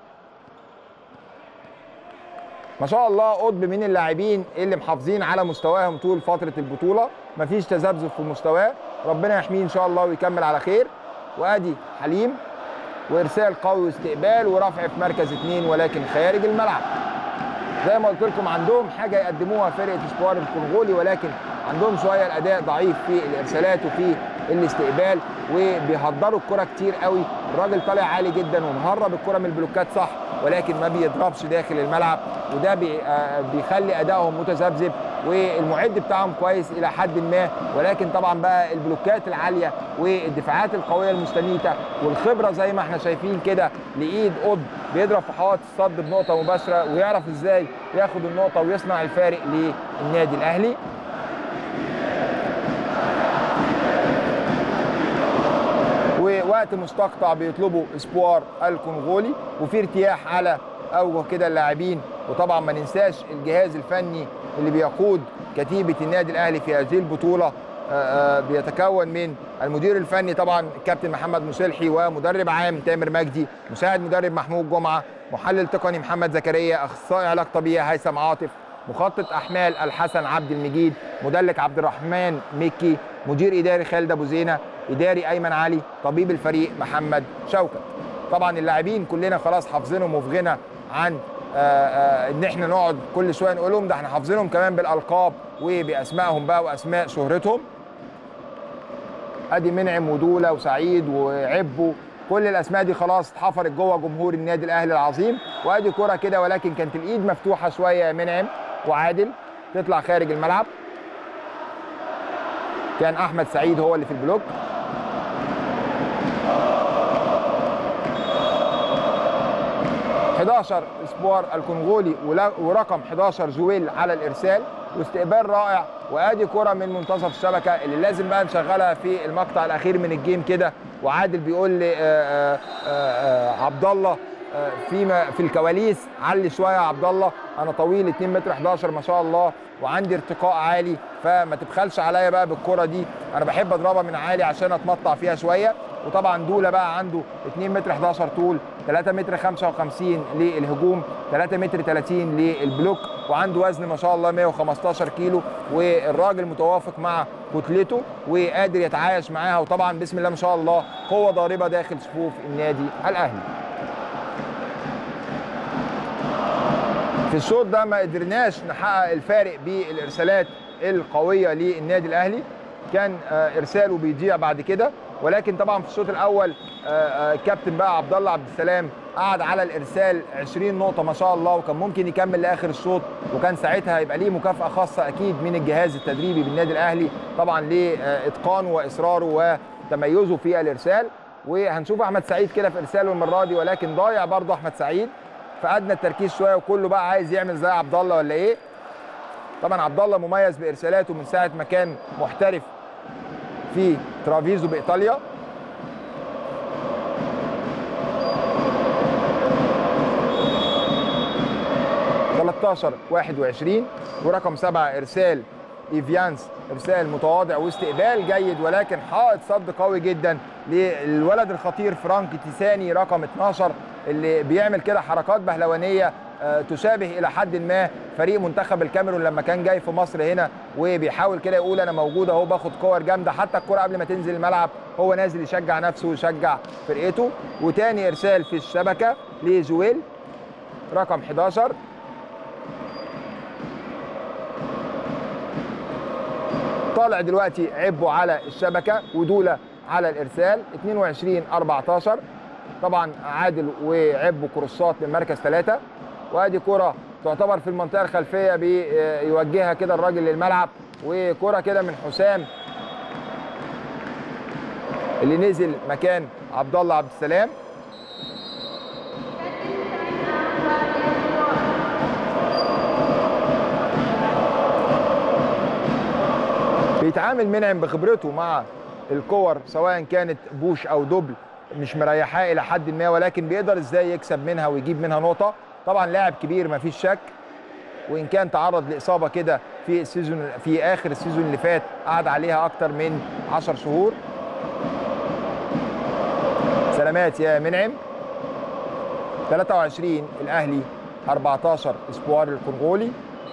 Speaker 1: ما شاء الله قطب من اللاعبين اللي محافظين على مستواهم طول فتره البطوله، مفيش تذبذب في مستواه، ربنا يحميه ان شاء الله ويكمل على خير. وادي حليم وارسال قوي واستقبال ورفع في مركز اثنين ولكن خارج الملعب. زي ما قلت لكم عندهم حاجه يقدموها فرقه اسبوار الكونغولي، ولكن عندهم شويه الاداء ضعيف في الارسالات وفي الاستقبال، وبيهدروا الكره كتير قوي. الراجل طالع عالي جدا ومهرب الكره من البلوكات صح، ولكن ما بيضربش داخل الملعب، وده بيخلي ادائهم متذبذب، والمعد بتاعهم كويس الى حد ما، ولكن طبعا بقى البلوكات العاليه والدفاعات القويه المستميته والخبره زي ما احنا شايفين كده لايد قطب بيضرب في حوائط الصد بنقطه مباشره، ويعرف ازاي ياخد النقطه ويصنع الفارق للنادي الاهلي. ووقت مستقطع بيطلبوا اسبوار الكونغولي، وفي ارتياح على اوجه كده اللاعبين، وطبعا ما ننساش الجهاز الفني اللي بيقود كتيبه النادي الاهلي في هذه البطوله، بيتكون من المدير الفني طبعا الكابتن محمد مسلحي، ومدرب عام تامر مجدي، مساعد مدرب محمود جمعه، محلل تقني محمد زكريا، اخصائي علاج طبيعي هيثم عاطف، مخطط احمال الحسن عبد المجيد، مدلك عبد الرحمن مكي، مدير اداري خالد ابو زينه، اداري ايمن علي، طبيب الفريق محمد شوكت. طبعا اللاعبين كلنا خلاص حافظينهم وفي غنى عن آآ آآ ان احنا نقعد كل شويه نقولهم، ده احنا حافظينهم كمان بالالقاب وباسمائهم بقى واسماء شهرتهم. ادي منعم ودوله وسعيد وعبو، كل الاسماء دي خلاص اتحفرت جوه جمهور النادي الاهلي العظيم. وادي كره كده ولكن كانت الايد مفتوحه شويه يا منعم وعادل، تطلع خارج الملعب. كان احمد سعيد هو اللي في البلوك. حداشر اسبوار الكونغولي ورقم حداشر جويل على الارسال، واستقبال رائع. وادي كره من منتصف الشبكه اللي لازم بقى نشغلها في المقطع الاخير من الجيم كده. وعادل بيقول لي عبد الله في في الكواليس علي شويه يا عبد الله، انا طويل اتنين متر حداشر ما شاء الله وعندي ارتقاء عالي، فما تبخلش عليا بقى بالكره دي، انا بحب اضربها من عالي عشان اتمطع فيها شويه. وطبعا دوله بقى عنده اتنين متر حداشر طول، تلاتة متر خمسة وخمسين للهجوم، تلاتة متر تلاتين للبلوك، وعنده وزن ما شاء الله مية وخمستاشر كيلو، والراجل متوافق مع كتلته وقادر يتعايش معاها. وطبعا بسم الله ما شاء الله قوه ضاربه داخل صفوف النادي الاهلي. في الشوط ده ما قدرناش نحقق الفارق بالارسالات القويه للنادي الاهلي، كان ارساله بيضيع بعد كده. ولكن طبعا في الشوط الاول كابتن بقى عبد الله عبد السلام قعد على الارسال عشرين نقطه ما شاء الله، وكان ممكن يكمل لاخر الشوط، وكان ساعتها هيبقى ليه مكافاه خاصه اكيد من الجهاز التدريبي بالنادي الاهلي طبعا لاتقانه واصراره وتميزه في الارسال. وهنشوف احمد سعيد كده في ارساله المره دي، ولكن ضايع برضه احمد سعيد، فادنى التركيز شويه وكله بقى عايز يعمل زي عبد الله ولا ايه. طبعا عبد الله مميز بارسالاته من ساعه ما كان محترف في ترافيزو بايطاليا. تلتاشر واحد وعشرين ورقم سبعة ارسال ايفيانس، ارسال متواضع واستقبال جيد، ولكن حائط صد قوي جدا للولد الخطير فرانك تيساني رقم اتناشر اللي بيعمل كده حركات بهلوانيه تشابه الى حد ما فريق منتخب الكاميرون لما كان جاي في مصر هنا، وبيحاول كده يقول انا موجود اهو باخد كور جامده، حتى الكره قبل ما تنزل الملعب هو نازل يشجع نفسه ويشجع فرقته. وتاني ارسال في الشبكه لجويل رقم حداشر، طالع دلوقتي عبه على الشبكه ودوله على الارسال اتنين وعشرين اربعتاشر. طبعا عادل وعبه كروسات من مركز ثلاثة، وادي كره تعتبر في المنطقه الخلفيه بيوجهها كده الراجل للملعب، وكره كده من حسام اللي نزل مكان عبد الله عبد السلام. بيتعامل منعم بخبرته مع الكور سواء كانت بوش او دبل مش مريحاه الى حد ما، ولكن بيقدر ازاي يكسب منها ويجيب منها نقطه. طبعا لاعب كبير مفيش شك، وان كان تعرض لاصابه كده في السيزون في اخر السيزون اللي فات قعد عليها اكتر من عشر شهور. سلامات يا منعم. تلاتة وعشرين الاهلي اربعتاشر اسبوار الكونغولي.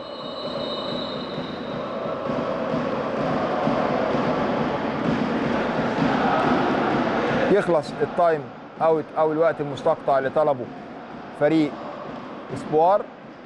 Speaker 1: يخلص التايم اوت او الوقت المستقطع اللي طلبه فريق اسبوار.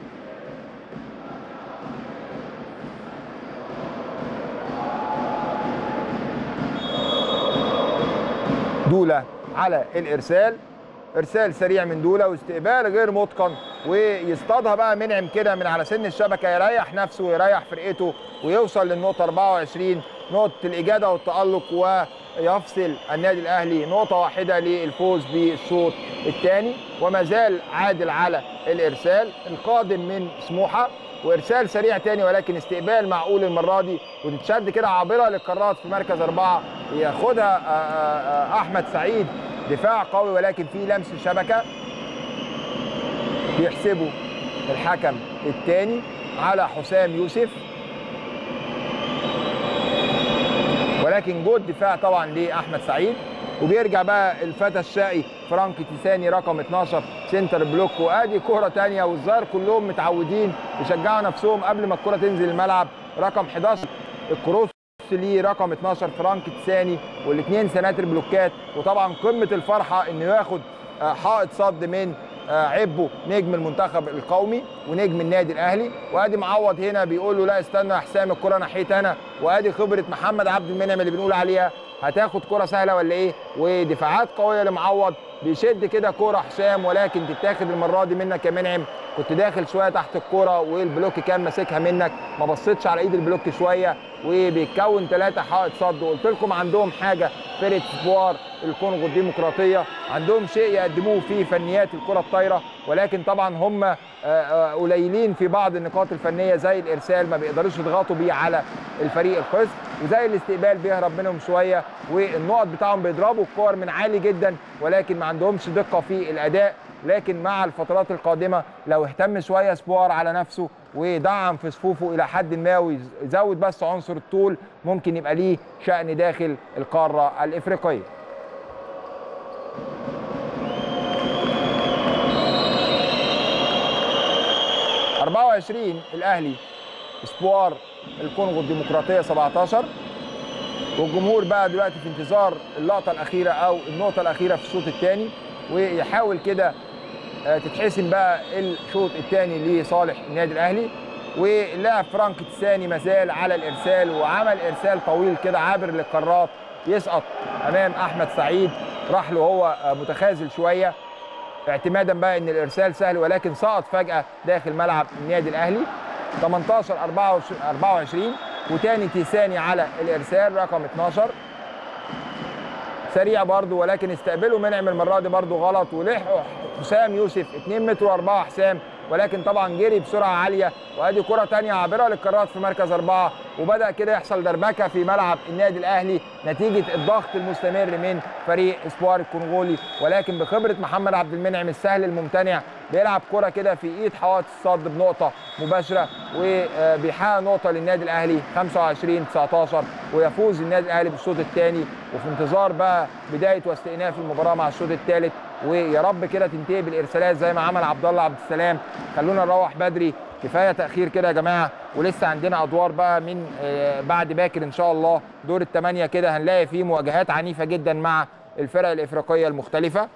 Speaker 1: دولة على الارسال، ارسال سريع من دولة واستقبال غير متقن، ويصطادها بقى منعم كده من على سن الشبكة، يريح نفسه ويريح فرقته ويوصل للنقطة اربعة وعشرين نقطة الإجادة والتألق، ويفصل النادي الأهلي نقطة واحدة للفوز بالشوط الثاني. وما زال عادل على الإرسال القادم من سموحة، وإرسال سريع تاني ولكن استقبال معقول المرة دي، وتتشد كده عابرة للقارات في مركز أربعة، ياخدها أحمد سعيد، دفاع قوي ولكن في لمس شبكة بيحسبه الحكم الثاني على حسام يوسف، ولكن جود دفاع طبعا لاحمد سعيد. وبيرجع بقى الفتى الشقي فرانك تيساني رقم اتناشر سنتر بلوك، وادي كوره ثانيه، والظاهر كلهم متعودين يشجعوا نفسهم قبل ما الكوره تنزل الملعب. رقم حداشر الكروس ليه رقم اتناشر فرانك تيساني، والاثنين سناتر بلوكات، وطبعا قمه الفرحه انه ياخد حائط صد من عبه نجم المنتخب القومي ونجم النادي الاهلي. وادي معوض هنا بيقول له لا استنى يا حسام الكره ناحيتي انا، وادي خبره محمد عبد المنعم اللي بنقول عليها، هتاخد كره سهله ولا ايه؟ ودفاعات قويه لمعوض، بيشد كده كره حسام ولكن تتاخد المره دي منك يا منعم، كنت داخل شويه تحت الكوره والبلوك كان ماسكها منك، ما بصيتش على ايد البلوك شويه وبيتكون ثلاثه حائط صد. وقلت لكم عندهم حاجه فرقه اسبوار الكونغو الديمقراطيه، عندهم شيء يقدموه في فنيات الكره الطايره، ولكن طبعا هم قليلين في بعض النقاط الفنيه زي الارسال، ما بيقدروش يضغطوا بيه على الفريق الخصم، وزي الاستقبال بيهرب منهم شويه، والنقط بتاعهم بيضربوا الكور من عالي جدا ولكن ما عندهمش دقه في الاداء. لكن مع الفترات القادمه لو اهتم شويه سبوار على نفسه ودعم في صفوفه الى حد ما ويزود بس عنصر الطول، ممكن يبقى ليه شأن داخل القاره الافريقيه. أربعة وعشرين الاهلي، اسبوار الكونغو الديمقراطيه سبعتاشر. والجمهور بقى دلوقتي في انتظار اللقطه الاخيره او النقطه الاخيره في الشوط الثاني، ويحاول كده تتحسم بقى الشوط الثاني لصالح النادي الاهلي. واللاعب فرانك تساني مازال على الارسال، وعمل ارسال طويل كده عابر للقارات يسقط امام احمد سعيد، راح له هو متخاذل شويه اعتمادا بقى ان الارسال سهل، ولكن سقط فجاه داخل ملعب النادي الاهلي. تمنتاشر أربعة وعشرين وتاني تيساني على الارسال رقم اتناشر، سريع برضو ولكن استقبلوا منعم المره دي برضو غلط، ولحقوا حسام يوسف اتنين متر واربعة حسام، ولكن طبعا جري بسرعه عاليه. وادي كره ثانيه عابره للقارات في مركز اربعه، وبدا كده يحصل دربكه في ملعب النادي الاهلي نتيجه الضغط المستمر من فريق اسبوار الكونغولي، ولكن بخبره محمد عبد المنعم السهل الممتنع بيلعب كره كده في ايد حوائط الصد بنقطه مباشره، وبيحقق نقطه للنادي الاهلي خمسة وعشرين تسعتاشر، ويفوز النادي الاهلي بالشوط الثاني. وفي انتظار بقى بدايه واستئناف المباراه مع الشوط الثالث، ويا رب كده تنتهي بالارسالات زي ما عمل عبد الله عبد السلام. خلونا نروح بدري، كفايه تاخير كده يا جماعه، ولسه عندنا ادوار بقى من بعد باكر ان شاء الله. دور الثمانيه كده هنلاقي فيه مواجهات عنيفه جدا مع الفرق الافريقيه المختلفه.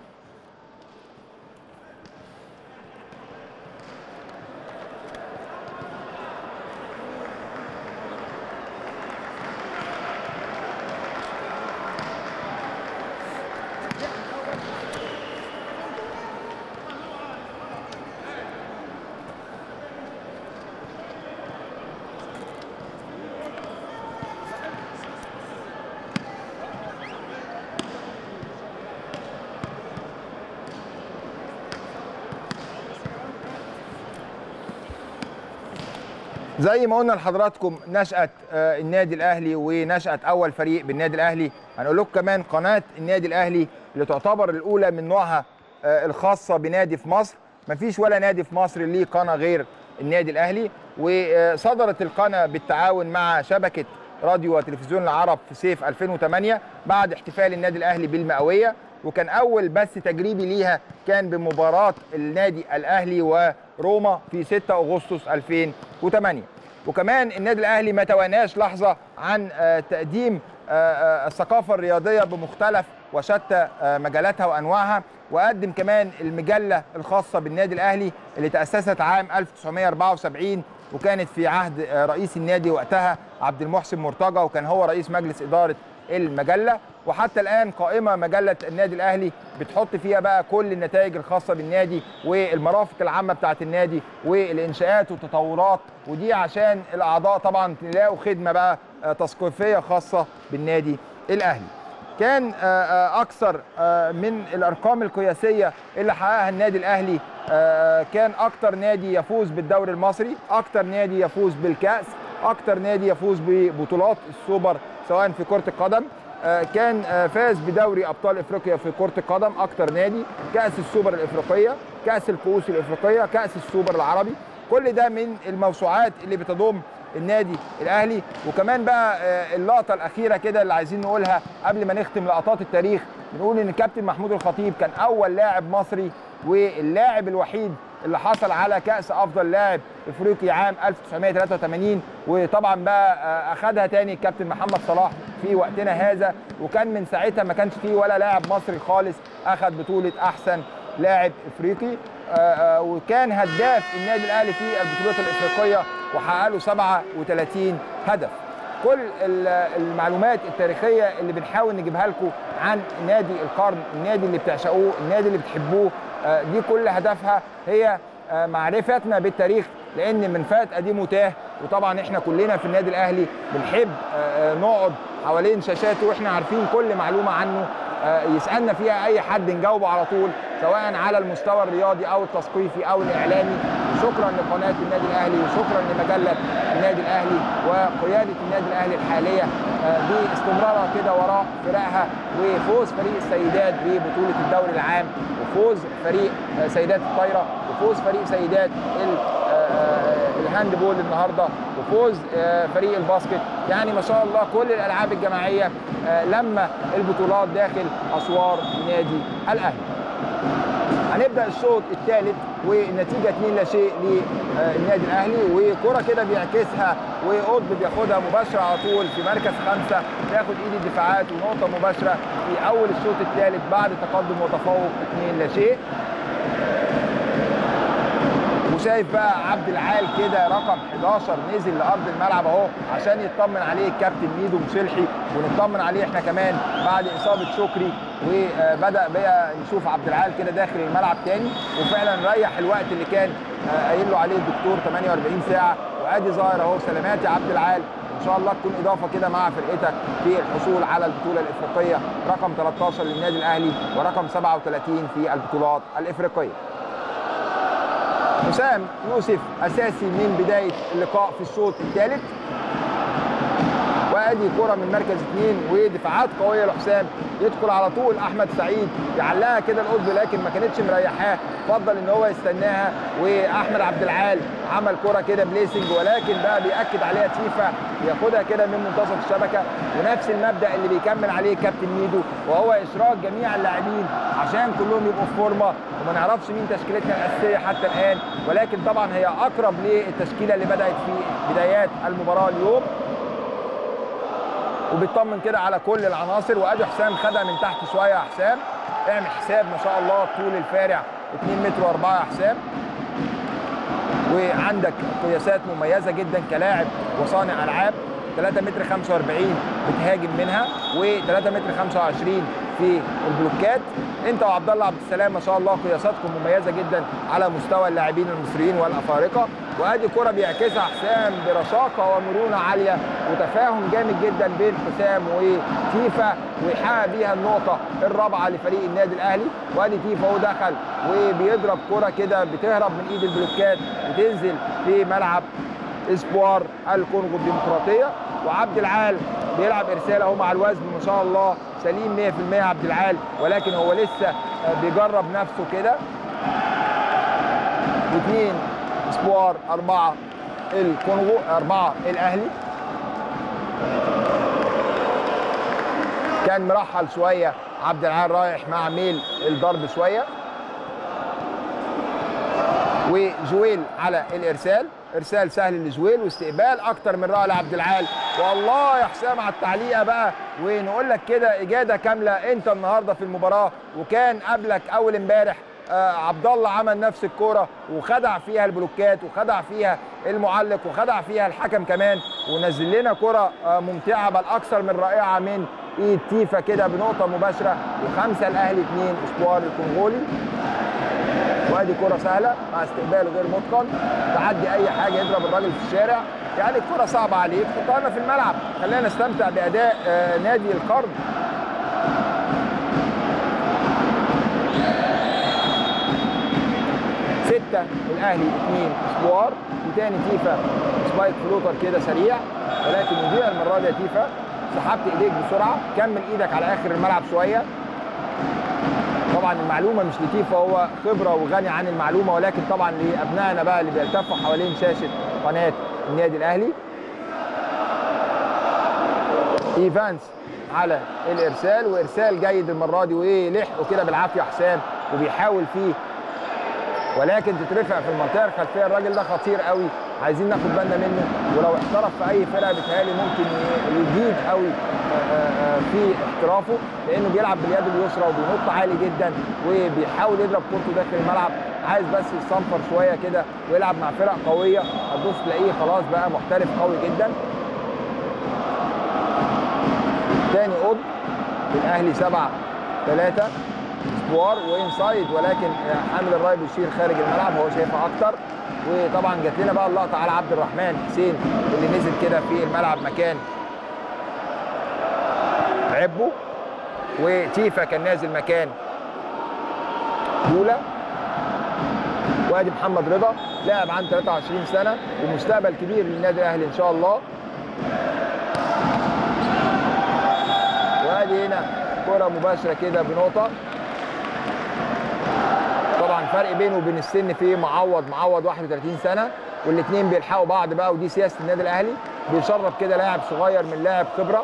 Speaker 1: زي ما قلنا لحضراتكم نشأة النادي الأهلي ونشأة أول فريق بالنادي الأهلي، هنقول لكم كمان قناة النادي الأهلي اللي تعتبر الأولى من نوعها الخاصة بنادي في مصر. مفيش ولا نادي في مصر ليه قناة غير النادي الأهلي، وصدرت القناة بالتعاون مع شبكة راديو وتلفزيون العرب في صيف ألفين وثمانية بعد احتفال النادي الأهلي بالمئوية، وكان أول بث تجريبي ليها كان بمباراة النادي الأهلي وروما في ستة أغسطس ألفين وثمانية. وكمان النادي الأهلي ما تواناش لحظة عن تقديم الثقافة الرياضية بمختلف وشتى مجالاتها وأنواعها، وقدم كمان المجلة الخاصة بالنادي الأهلي اللي تأسست عام ألف وتسعمائة وأربعة وسبعين، وكانت في عهد رئيس النادي وقتها عبد المحسن مرتجى، وكان هو رئيس مجلس إدارة المجلة. وحتى الآن قائمة مجلة النادي الأهلي بتحط فيها بقى كل النتائج الخاصة بالنادي والمرافق العامة بتاعة النادي والإنشاءات والتطورات، ودي عشان الأعضاء طبعا يلاقوا خدمة بقى تثقيفية خاصة بالنادي الأهلي. كان أكثر من الأرقام القياسية اللي حققها النادي الأهلي، كان أكثر نادي يفوز بالدوري المصري، أكثر نادي يفوز بالكأس، أكثر نادي يفوز ببطولات السوبر سواء في كرة القدم، كان فاز بدوري ابطال افريقيا في كره القدم اكتر نادي، كاس السوبر الافريقيه، كاس الكؤوس الافريقيه، كاس السوبر العربي، كل ده من الموسوعات اللي بتضم النادي الاهلي. وكمان بقى اللقطه الاخيره كده اللي عايزين نقولها قبل ما نختم لقطات التاريخ، بنقول ان الكابتن محمود الخطيب كان اول لاعب مصري واللاعب الوحيد اللي حصل على كأس أفضل لاعب إفريقي عام ألف وتسعمائة وثلاثة وثمانين، وطبعا بقى أخدها تاني الكابتن محمد صلاح في وقتنا هذا، وكان من ساعتها ما كانش فيه ولا لاعب مصري خالص أخد بطولة أحسن لاعب إفريقي. وكان هداف النادي الأهلي في البطولات الإفريقية وحقق له سبعة وثلاثين هدف. كل المعلومات التاريخية اللي بنحاول نجيبها لكم عن نادي القرن، النادي اللي بتعشقوه، النادي اللي بتحبوه، دي كل هدفها هي معرفتنا بالتاريخ، لان من فات قديم وتاه. وطبعا احنا كلنا في النادي الاهلي بنحب نقعد حوالين شاشاته واحنا عارفين كل معلومه عنه، يسالنا فيها اي حد نجاوبه على طول، سواء على المستوى الرياضي او التثقيفي او الاعلامي. شكرا لقناه النادي الاهلي وشكرا لمجله النادي الاهلي وقياده النادي الاهلي الحاليه باستمرارها كده وراء فرقها، وفوز فريق السيدات ببطوله الدوري العام، وفوز فريق سيدات الطايره، وفوز فريق سيدات الهاند بول النهارده، وفوز فريق الباسكت. يعني ما شاء الله كل الالعاب الجماعيه لما البطولات داخل اسوار النادي الاهلي. هنبدا الشوط الثالث والنتيجه اتنين لا شيء للنادي الاهلي، وكره كده بيعكسها وقطب بياخدها مباشره على طول في مركز خمسه، بياخد ايد الدفاعات ونقطه مباشره في اول الشوط الثالث بعد تقدم وتفوق اتنين لا شيء. وشايف بقى عبد العال كده رقم حداشر نزل لارض الملعب اهو عشان يطمن عليه الكابتن ميدو مشلحي، ونطمن عليه احنا كمان بعد اصابه شكري، وبدا بقى نشوف عبد العال كده داخل الملعب تاني، وفعلا ريح الوقت اللي كان قايل له عليه الدكتور ثمانية وأربعين ساعه. وادي ظاهر اهو. سلامات يا عبد العال، ان شاء الله تكون اضافه كده مع فرقتك في الحصول على البطوله الافريقيه رقم تلتاشر للنادي الاهلي ورقم سبعة وثلاثين في البطولات الافريقيه. حسام يوسف اساسي من بدايه اللقاء في الشوط الثالث، وادي كره من مركز اثنين ودفاعات قويه لحسام، يدخل على طول احمد سعيد يعلقها كده القطب لكن ما كانتش مريحاه، فضل ان هو يستناها، واحمد عبد العال عمل كره كده بليسنج ولكن بقى بياكد عليها تيفا، ياخدها كده من منتصف الشبكه، ونفس المبدا اللي بيكمل عليه كابتن ميدو وهو اشراك جميع اللاعبين عشان كلهم يبقوا في فورمه، وما نعرفش مين تشكيلتنا الاساسيه حتى الان، ولكن طبعا هي اقرب للتشكيله اللي بدات في بدايات المباراه اليوم، وبيطمن كده على كل العناصر. وادي حسام خدها من تحت شويه. يا حسام اعمل حساب ما شاء الله طول الفارع اتنين متر واربعة يا حسام، وعندك قياسات مميزه جدا كلاعب وصانع العاب، ثلاثة متر خمسة وأربعين بتهاجم منها وثلاثة متر خمسة وعشرين في البلوكات. انت وعبد الله عبد السلام ما شاء الله قياساتكم مميزه جدا على مستوى اللاعبين المصريين والافارقه. وادي كره بيعكسها حسام برشاقه ومرونه عاليه وتفاهم جامد جدا بين حسام وتيفا، ويحقق بيها النقطه الرابعه لفريق النادي الاهلي. وادي تيفا هو دخل وبيضرب كره كده بتهرب من ايد البلوكات وتنزل في ملعب اسبوار الكونغو الديمقراطيه. وعبد العال بيلعب ارسال اهو مع الوزن ما شاء الله سليم مية في المية عبد العال، ولكن هو لسه بيجرب نفسه كده. واثنين اسبوار، اربعه الكونغو، اربعه الاهلي. كان مرحل شويه عبد العال رايح مع ميل الضرب شويه. وجويل على الارسال، ارسال سهل لجويل واستقبال اكتر من رائع لعبد العال. والله يا حسام على التعليقه بقى، ونقول لك كده اجاده كامله انت النهارده في المباراه، وكان قبلك اول امبارح آه عبد الله عمل نفس الكوره وخدع فيها البلوكات وخدع فيها المعلق وخدع فيها الحكم كمان، ونزل لنا كوره آه ممتعه بل اكثر من رائعه من ايد تيفا كده بنقطه مباشره. وخمسه الاهلي اثنين اسبوار الكونغولي. وادي كره سهله مع استقبال غير متقن، تعدي اي حاجه يضرب الراجل في الشارع. يعني الكره صعبه عليك، حطها لنا في الملعب، خلينا نستمتع باداء آه نادي القرن. ستة الاهلي اثنين اسبوار. وتاني تيفا سبايك فلوتر كده سريع ولكن يضيع المره دي يا تيفا. سحبت ايديك بسرعه، كمل ايدك على اخر الملعب شويه. طبعا المعلومه مش لتيفا، هو خبره وغني عن المعلومه، ولكن طبعا لابنائنا بقى اللي بيلتفوا حوالين شاشه قناه النادي الاهلي. ايفانس على الارسال، وارسال جيد المره دي ولحقه كده بالعافيه حسام وبيحاول فيه ولكن تترفع في المنطقه الخلفيه. الراجل ده خطير قوي، عايزين ناخد بالنا منه، ولو احترف في اي فرقه بيتهيألي ممكن يزيد قوي في احترافه، لانه بيلعب باليد اليسرى وبينط عالي جدا وبيحاول يضرب كورته داخل الملعب. عايز بس يصنفر شويه كده ويلعب مع فرق قويه، هتبص تلاقيه خلاص بقى محترف قوي جدا. تاني قطب الاهلي سبعة ثلاثة اسبوار وانسايد، ولكن حامل الراي بيشير خارج الملعب، هو شايفها اكتر. وطبعا جات لنا بقى اللقطه على عبد الرحمن حسين اللي نزل كده في الملعب مكان عبو، وتيفا كان نازل مكان دولا. وادي محمد رضا لاعب عنده ثلاثة وعشرين سنه ومستقبل كبير للنادي الاهلي ان شاء الله. وادي هنا كره مباشره كده بنقطه. طبعا فرق بينه وبين السن في معوض، معوض واحد وثلاثين سنه، والاثنين بيلحقوا بعض بقى، ودي سياسه النادي الاهلي، بيشرب كده لاعب صغير من لاعب خبره.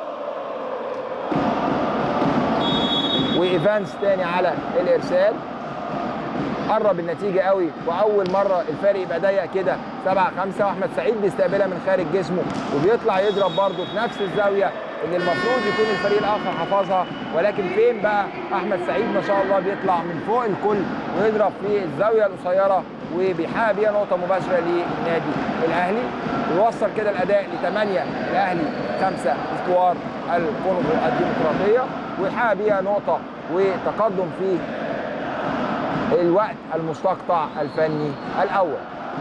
Speaker 1: وايفانس تاني على الارسال، قرب النتيجه قوي، واول مره الفارق يبقى ضيق كده سبعة خمسة. واحمد سعيد بيستقبلها من خارج جسمه وبيطلع يضرب برده في نفس الزاويه اللي المفروض يكون الفريق الاخر حفظها، ولكن فين بقى احمد سعيد ما شاء الله بيطلع من فوق الكل ويضرب في الزاويه القصيره وبيحقق بيها نقطه مباشره للنادي الاهلي، ويوصل كده الاداء لثمانية الاهلي خمسة اسبوار الكونغو الديمقراطيه، ويحقق بيها نقطه وتقدم في الوقت المستقطع الفني الاول.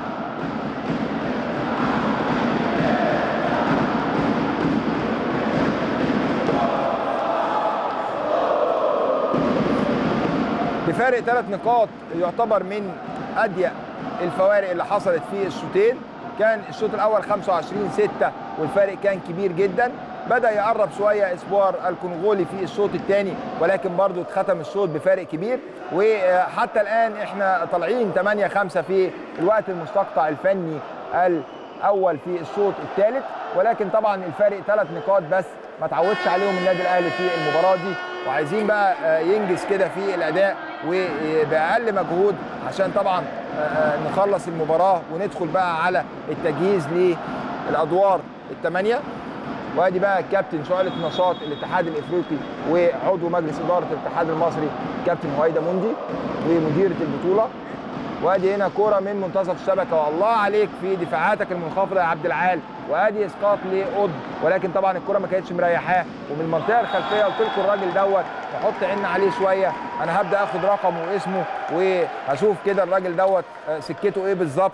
Speaker 1: بفارق ثلاث نقاط يعتبر من اضيق الفوارق اللي حصلت في الشوطين. كان الشوط الاول خمسة وعشرين ستة والفارق كان كبير جدا. بدا يقرب شويه اسبوار الكونغولي في الشوط الثاني، ولكن برضو اتختم الشوط بفارق كبير، وحتى الان احنا طالعين ثمانية خمسة في الوقت المستقطع الفني الاول في الشوط الثالث. ولكن طبعا الفارق ثلاث نقاط بس ما تعودش عليهم النادي الاهلي في المباراه دي، وعايزين بقى ينجز كده في الاداء وباقل مجهود عشان طبعا نخلص المباراه وندخل بقى على التجهيز للادوار الثمانيه. وادي بقى الكابتن شعلة نشاط الاتحاد الافريقي وعضو مجلس اداره الاتحاد المصري كابتن هويدا موندي ومديره البطوله. وادي هنا كوره من منتصف الشبكه، والله عليك في دفاعاتك المنخفضه يا عبد العال. وادي اسقاط لقطب، ولكن طبعا الكوره ما كانتش مريحاه، ومن المنطقه الخلفيه قلت لكم الراجل دوت نحط عيننا عليه شويه. انا هبدا اخد رقمه واسمه وهشوف كده الراجل دوت سكته ايه بالظبط.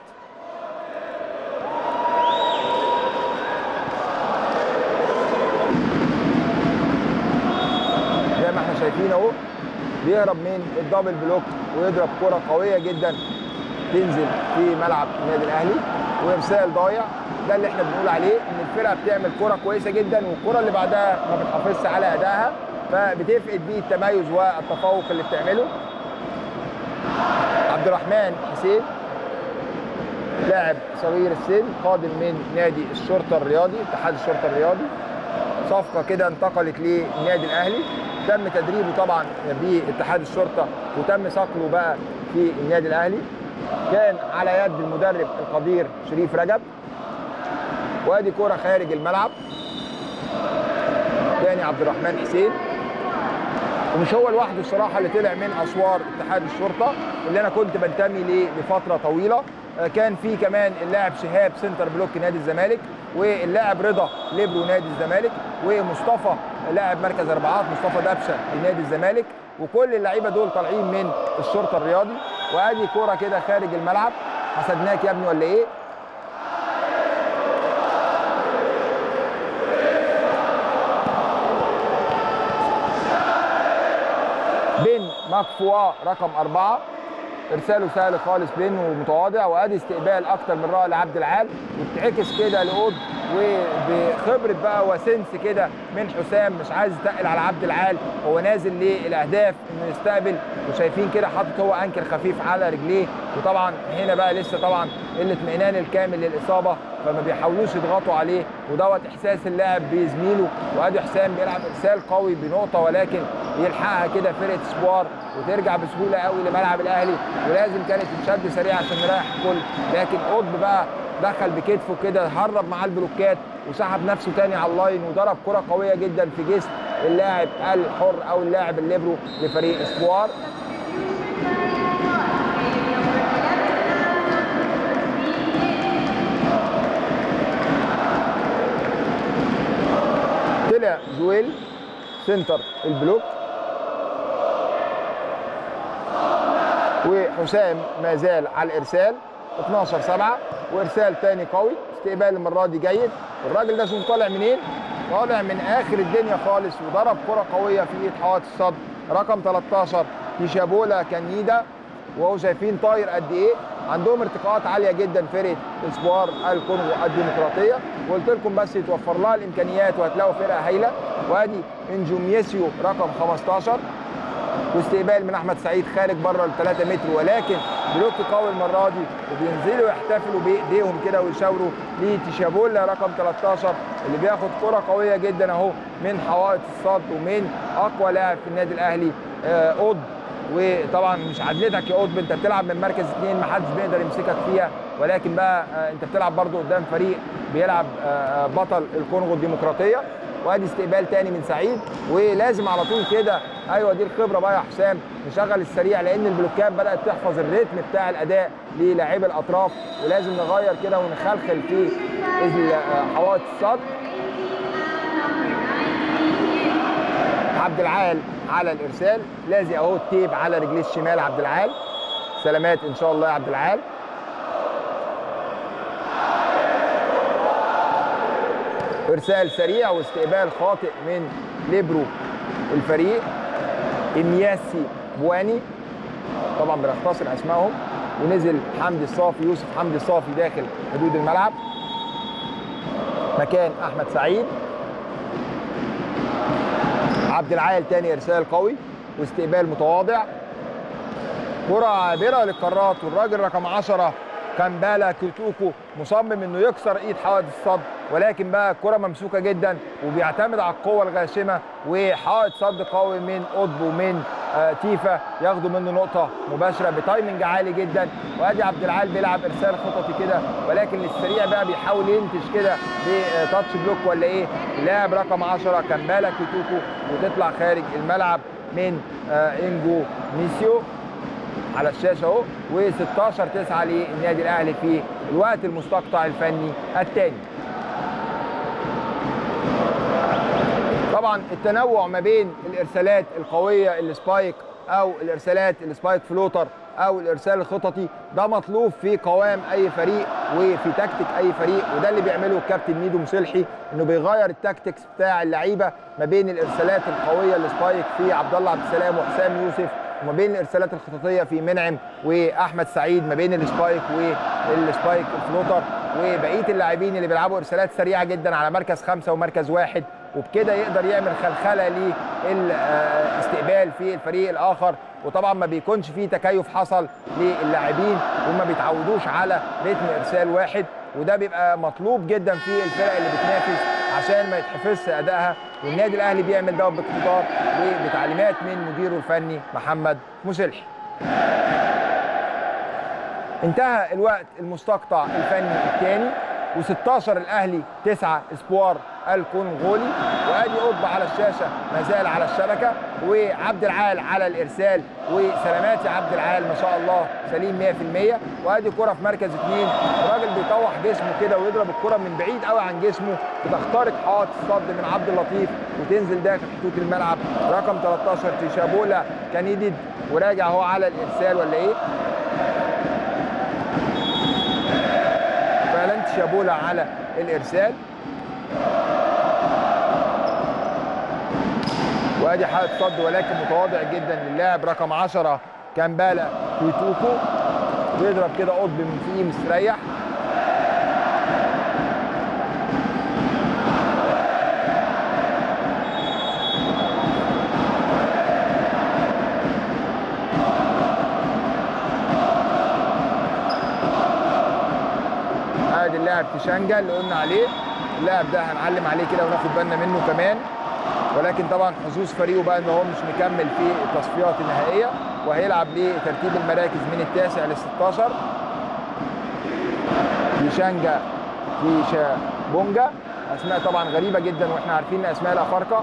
Speaker 1: زي ما احنا شايفين اهو بيهرب من الدبل بلوك ويضرب كره قويه جدا تنزل في ملعب النادي الاهلي، وارسال ضايع. ده اللي احنا بنقول عليه ان الفرقه بتعمل كره كويسه جدا، والكره اللي بعدها ما بتحافظش على ادائها، فبتفقد بيه التميز والتفوق اللي بتعمله. عبد الرحمن حسين لاعب صغير السن قادم من نادي الشرطه الرياضي، اتحاد الشرطه الرياضي. صفقه كده انتقلت للنادي الاهلي، تم تدريبه طبعا باتحاد الشرطه وتم صقله بقى في النادي الاهلي. كان على يد المدرب القدير شريف رجب. وادي كوره خارج الملعب تاني عبد الرحمن حسين، ومش هو لوحده الصراحه اللي طلع من اسوار اتحاد الشرطه اللي انا كنت بنتمي ليه لفتره طويله. كان في كمان اللاعب شهاب سنتر بلوك نادي الزمالك، واللاعب رضا ليبرو نادي الزمالك، ومصطفى لاعب مركز اربعات مصطفى دبشه لنادي الزمالك، وكل اللعيبه دول طالعين من الشرطه الرياضي. وادي كوره كده خارج الملعب. حسدناك يا ابني ولا ايه؟ بين مكفواه رقم أربعة، ارساله سهل خالص بين ومتواضع. وادي استقبال اكتر من رائع لعبد العال، وبتعكس كده لقطب، وبخبره بقى وسنس كده من حسام مش عايز يتقل على عبد العال، هو نازل للاهداف انه يستقبل، وشايفين كده حاطط هو انكر خفيف على رجليه. وطبعا هنا بقى لسه طبعا الاطمئنان الكامل للاصابه، فما بيحاولوش يضغطوا عليه، ودوت احساس اللاعب بزميله. وادي حسام بيلعب ارسال قوي بنقطه، ولكن يلحقها كده فرقه سبوار وترجع بسهوله قوي لملعب الاهلي، ولازم كانت تشد سريع عشان نريح الكل. لكن قطب بقى دخل بكتفه كده، هرب معاه البلوكات وسحب نفسه تاني على اللاين، وضرب كره قويه جدا في جسم اللاعب الحر او اللاعب الليبرو لفريق سبوار. طلع جويل سنتر البلوك، حسام ما زال على الارسال اتناشر سبعة، وارسال تاني قوي. استقبال المره دي جيد. الراجل ده شوف طالع منين؟ طالع من اخر الدنيا خالص وضرب كره قويه في ايد حائط الصد رقم تلتاشر تيشابولا كانيدا، وهو شايفين طاير قد ايه. عندهم ارتقاءات عاليه جدا فرقه اسبوار الكونغو الديمقراطيه، وقلت لكم بس يتوفر لها الامكانيات وهتلاقوا فرقه هايله. وادي انجوميسيو رقم خمستاشر، واستقبال من احمد سعيد خارج بره ال ثلاثة متر، ولكن بلوك قوي المره دي، وبينزلوا يحتفلوا بايديهم كده ويشاوروا لتيشابولا رقم تلتاشر اللي بياخد كره قويه جدا اهو من حوائط الصد ومن اقوى لاعب في النادي الاهلي آه قطب. وطبعا مش عدلتك يا قطب، انت بتلعب من مركز اثنين ما حدش بيقدر يمسكك فيها، ولكن بقى آه انت بتلعب برضو قدام فريق بيلعب آه بطل الكونغو الديمقراطيه. وادي استقبال تاني من سعيد، ولازم على طول كده، ايوه دي الخبره بقى يا حسام، نشغل السريع لان البلوكات بدات تحفظ الريتم بتاع الاداء للاعبي الاطراف، ولازم نغير كده ونخلخل في حوائط الصد. عبد العال على الارسال، لازق اهو التيب على رجليه الشمال. عبد العال سلامات ان شاء الله يا عبد العال. ارسال سريع واستقبال خاطئ من ليبرو الفريق إمياسي بواني، طبعا بنختصر اسمائهم. ونزل حمدي الصافي، يوسف حمدي الصافي داخل حدود الملعب مكان احمد سعيد. عبد العال تاني ارسال قوي واستقبال متواضع، كرة عابرة للقارات، والراجل رقم عشرة كامبالا كوتوكو مصمم انه يكسر ايد حائط الصد، ولكن بقى الكرة ممسوكة جدا وبيعتمد على القوة الغاشمة، وحائط صد قوي من قطب ومن آه تيفا ياخدوا منه نقطة مباشرة بتايمنج عالي جدا. وادي عبد العال بيلعب ارسال خططي كده، ولكن السريع بقى بيحاول ينتج كده بتاتش بلوك ولا ايه. اللاعب رقم عشرة كامبالا كوتوكو وتطلع خارج الملعب من آه انجو ميسيو على الشاشه اهو، وستاشر تسعة للنادي الاهلي في الوقت المستقطع الفني الثاني. طبعا التنوع ما بين الارسالات القويه السبايك او الارسالات السبايك فلوتر او الارسال الخططي ده مطلوب في قوام اي فريق وفي تكتيك اي فريق، وده اللي بيعمله الكابتن ميدو مسلحي، انه بيغير التكتيكس بتاع اللعيبه ما بين الارسالات القويه السبايك في عبد الله عبد السلام وحسام يوسف، وما بين الارسالات الخططيه في منعم واحمد سعيد، ما بين السبايك والسبايك الفلوتر وبقيه اللاعبين اللي بيلعبوا ارسالات سريعه جدا على مركز خمسه ومركز واحد، وبكده يقدر يعمل خلخله للاستقبال في الفريق الاخر. وطبعا ما بيكونش فيه تكيف حصل للاعبين وما بيتعودوش على رتم ارسال واحد، وده بيبقى مطلوب جدا في الفرق اللي بتنافس عشان ما يتحفظش ادائها، والنادي الاهلي بيعمل ده باقتدار وبتعليمات من مديره الفني محمد مسلحي. انتهى الوقت المستقطع الفني الثاني، وستاشر الاهلي تسعة اسبوار الكونغولي. وادي قطب على الشاشه ما زال على الشبكه، وعبد العال على الارسال، وسلامات يا عبد العال ما شاء الله سليم مية في المية. وادي كره في مركز اثنين، الراجل بيطوح جسمه كده ويضرب الكره من بعيد قوي عن جسمه، بتخترق حائط الصد من عبد اللطيف وتنزل داخل خطوط الملعب. رقم تلتاشر تيشابولا كانيديد، وراجع هو على الارسال ولا ايه؟ فعلا تيشابولا على الارسال. وادي حائط صد ولكن متواضع جدا للاعب رقم عشرة كامبالا كوتوكو، بيضرب كده قطب من فيه مستريح. ادي اللاعب تشانجا اللي قلنا عليه، اللاعب ده هنعلم عليه كده وناخد بالنا منه كمان، ولكن طبعا حظوظ فريقه بقى ان هو مش مكمل في التصفيات النهائيه، وهيلعب لترتيب المراكز من التاسع لل ستاشر. تيشانجا تيشا بونجا، اسماء طبعا غريبه جدا واحنا عارفين اسماء الافارقه.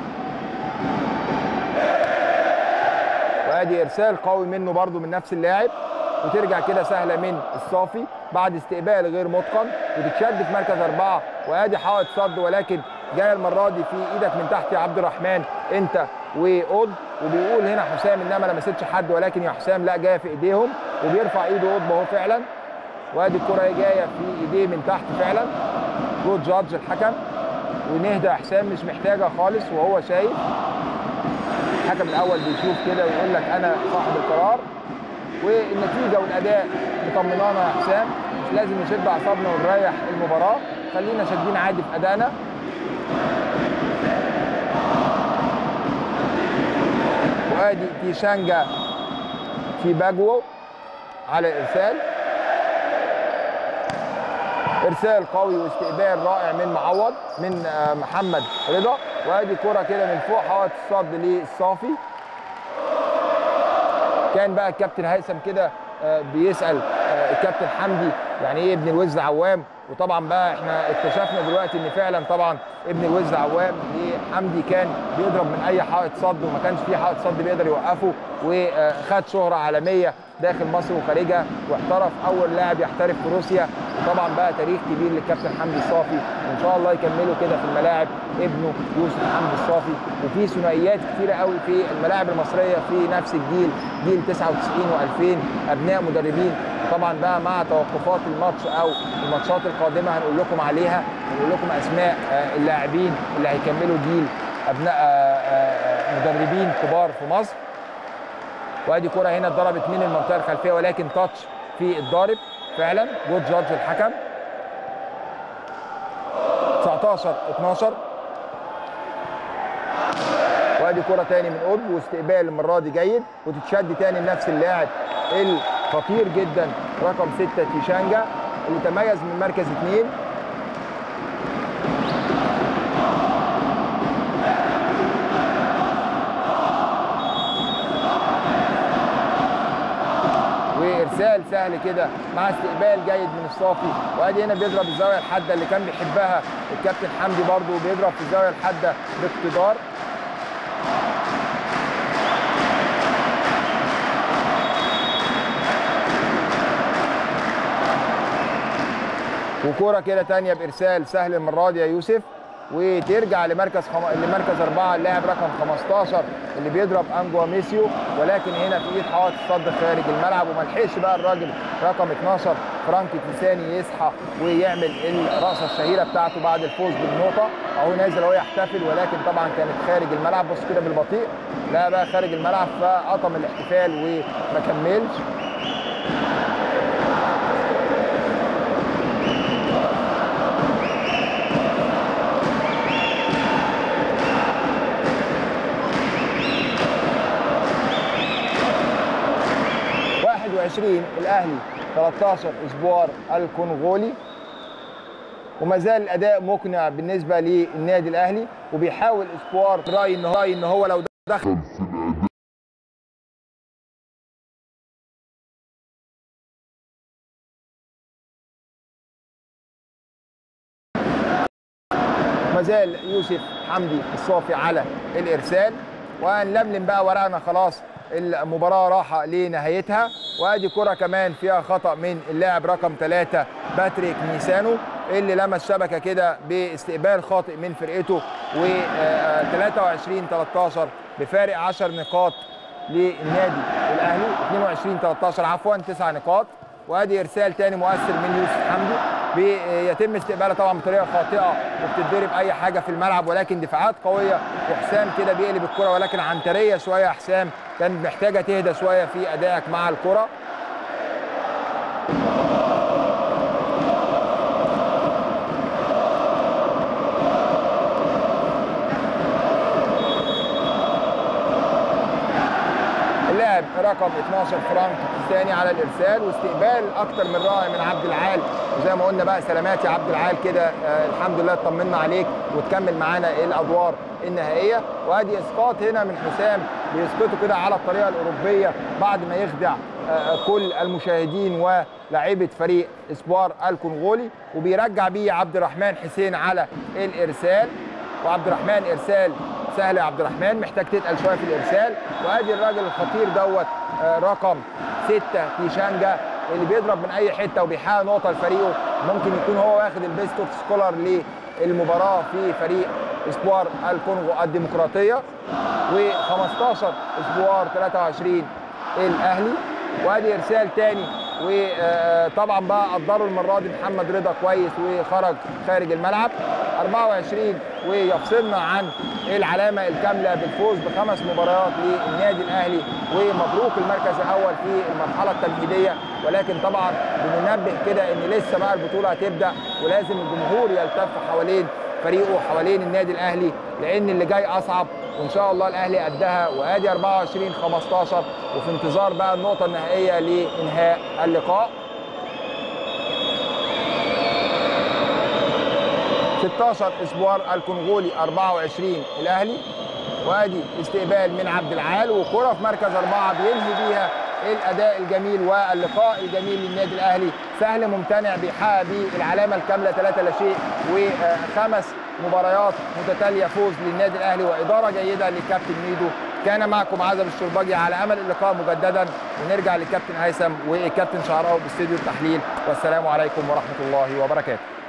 Speaker 1: وادي ارسال قوي منه برده من نفس اللاعب، وترجع كده سهله من الصافي بعد استقبال غير متقن، وتتشد في مركز اربعه. وادي حائط صد ولكن جايه المره دي في ايدك من تحت يا عبد الرحمن انت وقطب، وبيقول هنا حسام انها ما لمستش حد، ولكن يا حسام لا جايه في ايديهم، وبيرفع ايده قطبه اهو فعلا. وادي الكره هي جايه في ايديه من تحت فعلا. جود جادج الحكم. ونهدى يا حسام مش محتاجه خالص، وهو شايف الحكم الاول بيشوف كده ويقول لك انا صاحب القرار، والنتيجه والاداء مطمنانا يا حسام، مش لازم نشد اعصابنا ونريح المباراه، خلينا شادين عادي في ادائنا. وادي تيشانجا في باجوو على الارسال. ارسال قوي واستقبال رائع من معوض من محمد رضا. وادي كره كده من فوق حائط الصد للصافي. كان بقى الكابتن هيثم كده بيسال الكابتن حمدي يعني ايه ابن الوز عوام، وطبعا بقى احنا اكتشفنا دلوقتي ان فعلا طبعا ابن الوز عوام حمدي كان بيضرب من اي حائط صد، وما كانش في حائط صد بيقدر يوقفه، وخد شهره عالميه داخل مصر وخارجها، واحترف اول لاعب يحترف في روسيا. وطبعا بقى تاريخ كبير للكابتن حمدي الصافي، وان شاء الله يكملوا كده في الملاعب ابنه يوسف حمدي الصافي. وفي ثنائيات كتيره قوي في الملاعب المصريه في نفس الجيل، جيل تسعة وتسعين وألفين، ابناء مدربين. طبعا بقى مع توقفات الماتش او الماتشات القادمه هنقول لكم عليها، هنقول لكم اسماء اللاعبين اللي هيكملوا جيل ابناء مدربين كبار في مصر. وادي كره هنا اتضربت من المنطقه الخلفيه، ولكن تاتش في الضارب فعلا. جود جادج الحكم. تسعتاشر اتناشر. وادي كره تاني من قطب، واستقبال المره دي جيد، وتتشد تاني لنفس اللاعب الخطير جدا رقم ستة تيشانجا اللي تميز من مركز اثنين. وارسال سهل كده مع استقبال جيد من الصافي. وادي هنا بيضرب الزاويه الحاده اللي كان بيحبها الكابتن حمدي، برضو بيضرب في الزاويه الحاده باقتدار. وكوره كده ثانيه بارسال سهل المره دي يا يوسف، وترجع لمركز خم... لمركز أربعة اللاعب رقم خمستاشر اللي بيضرب أنجوا ميسيو، ولكن هنا في ايد حائط الصد خارج الملعب، وما لحقش بقى الراجل رقم اتناشر فرانك تيساني يصحى ويعمل الرقصه الشهيره بتاعته بعد الفوز بالنقطه. اهو نازل اهو يحتفل، ولكن طبعا كانت خارج الملعب. بص كده بالبطيء، لا بقى خارج الملعب، فقطم الاحتفال وما كملش. عشرين الاهلي تلتاشر اسبوار الكونغولي. وما زال الاداء مقنع بالنسبه للنادي الاهلي، وبيحاول اسبوار راي ان هو ان هو لو دخل ما زال يوسف حمدي الصافي على الارسال. وهنلملم بقى ورقنا خلاص، المباراه راحه لنهايتها. وادي كره كمان فيها خطا من اللاعب رقم ثلاثة باتريك نيسانو اللي لمس شبكه كده باستقبال خاطئ من فرقته. و تلاتة وعشرين تلتاشر بفارق عشر نقاط للنادي الاهلي، اتنين وعشرين تلتاشر عفوا تسع نقاط. وادي ارسال ثاني مؤثر من يوسف حمدي، بيتم استقبالها طبعا بطريقه خاطئه وبتتضرب اي حاجه في الملعب، ولكن دفاعات قويه، وحسام كده بيقلب الكره، ولكن عنتريه شويه. حسام كان محتاجه تهدى شويه في ادائك مع الكره. اللاعب رقم اتناشر فرانك تيساني على الارسال، واستقبال اكتر من رائع من عبد العال. وزي ما قلنا بقى سلامات يا عبد العال كده، آه الحمد لله اطمنا عليك وتكمل معانا الادوار النهائيه. وادي اسقاط هنا من حسام، بيسقطه كده على الطريقه الاوروبيه بعد ما يخدع آه كل المشاهدين ولاعيبه فريق اسبوار الكونغولي، وبيرجع بيه عبد الرحمن حسين على الارسال. وعبد الرحمن ارسال سهل يا عبد الرحمن، محتاج تتقل شويه في الارسال. وادي الراجل الخطير دوت آه رقم ستة تيشانجا اللي بيضرب من اي حته وبيحقق نقطه لفريقه. ممكن يكون هو واخد البيست اوف سكولر للمباراه في فريق اسبوار الكونغو الديمقراطيه، وخمستاشر اسبوار تلاتة وعشرين الاهلي. وادي ارسال ثاني، وطبعا بقى قدروا المره دي محمد رضا كويس وخرج خارج الملعب. أربعة وعشرين ويفصلنا عن العلامه الكامله بالفوز بخمس مباريات للنادي الاهلي، ومبروك المركز الاول في المرحله التمهيديه. ولكن طبعا بننبه كده ان لسه بقى البطوله هتبدا، ولازم الجمهور يلتف حوالين فريقه وحوالين النادي الاهلي، لان اللي جاي اصعب، وان شاء الله الاهلي قدها. وادي أربعة وعشرين خمستاشر، وفي انتظار بقى النقطه النهائيه لانهاء اللقاء. ستاشر اسبوار الكونغولي أربعة وعشرين الاهلي. وادي استقبال من عبد العال، وكره في مركز اربعه بينهي بيها الاداء الجميل واللقاء الجميل للنادي الاهلي. سهل ممتنع بيحقق بيه العلامه الكامله ثلاثة لا شيء، وخمس مباريات متتاليه فوز للنادي الاهلي واداره جيده للكابتن ميدو. كان معكم عزب الشربجي، على امل اللقاء مجددا، ونرجع للكابتن هيثم والكابتن شعراوي باستديو التحليل. والسلام عليكم ورحمه الله وبركاته.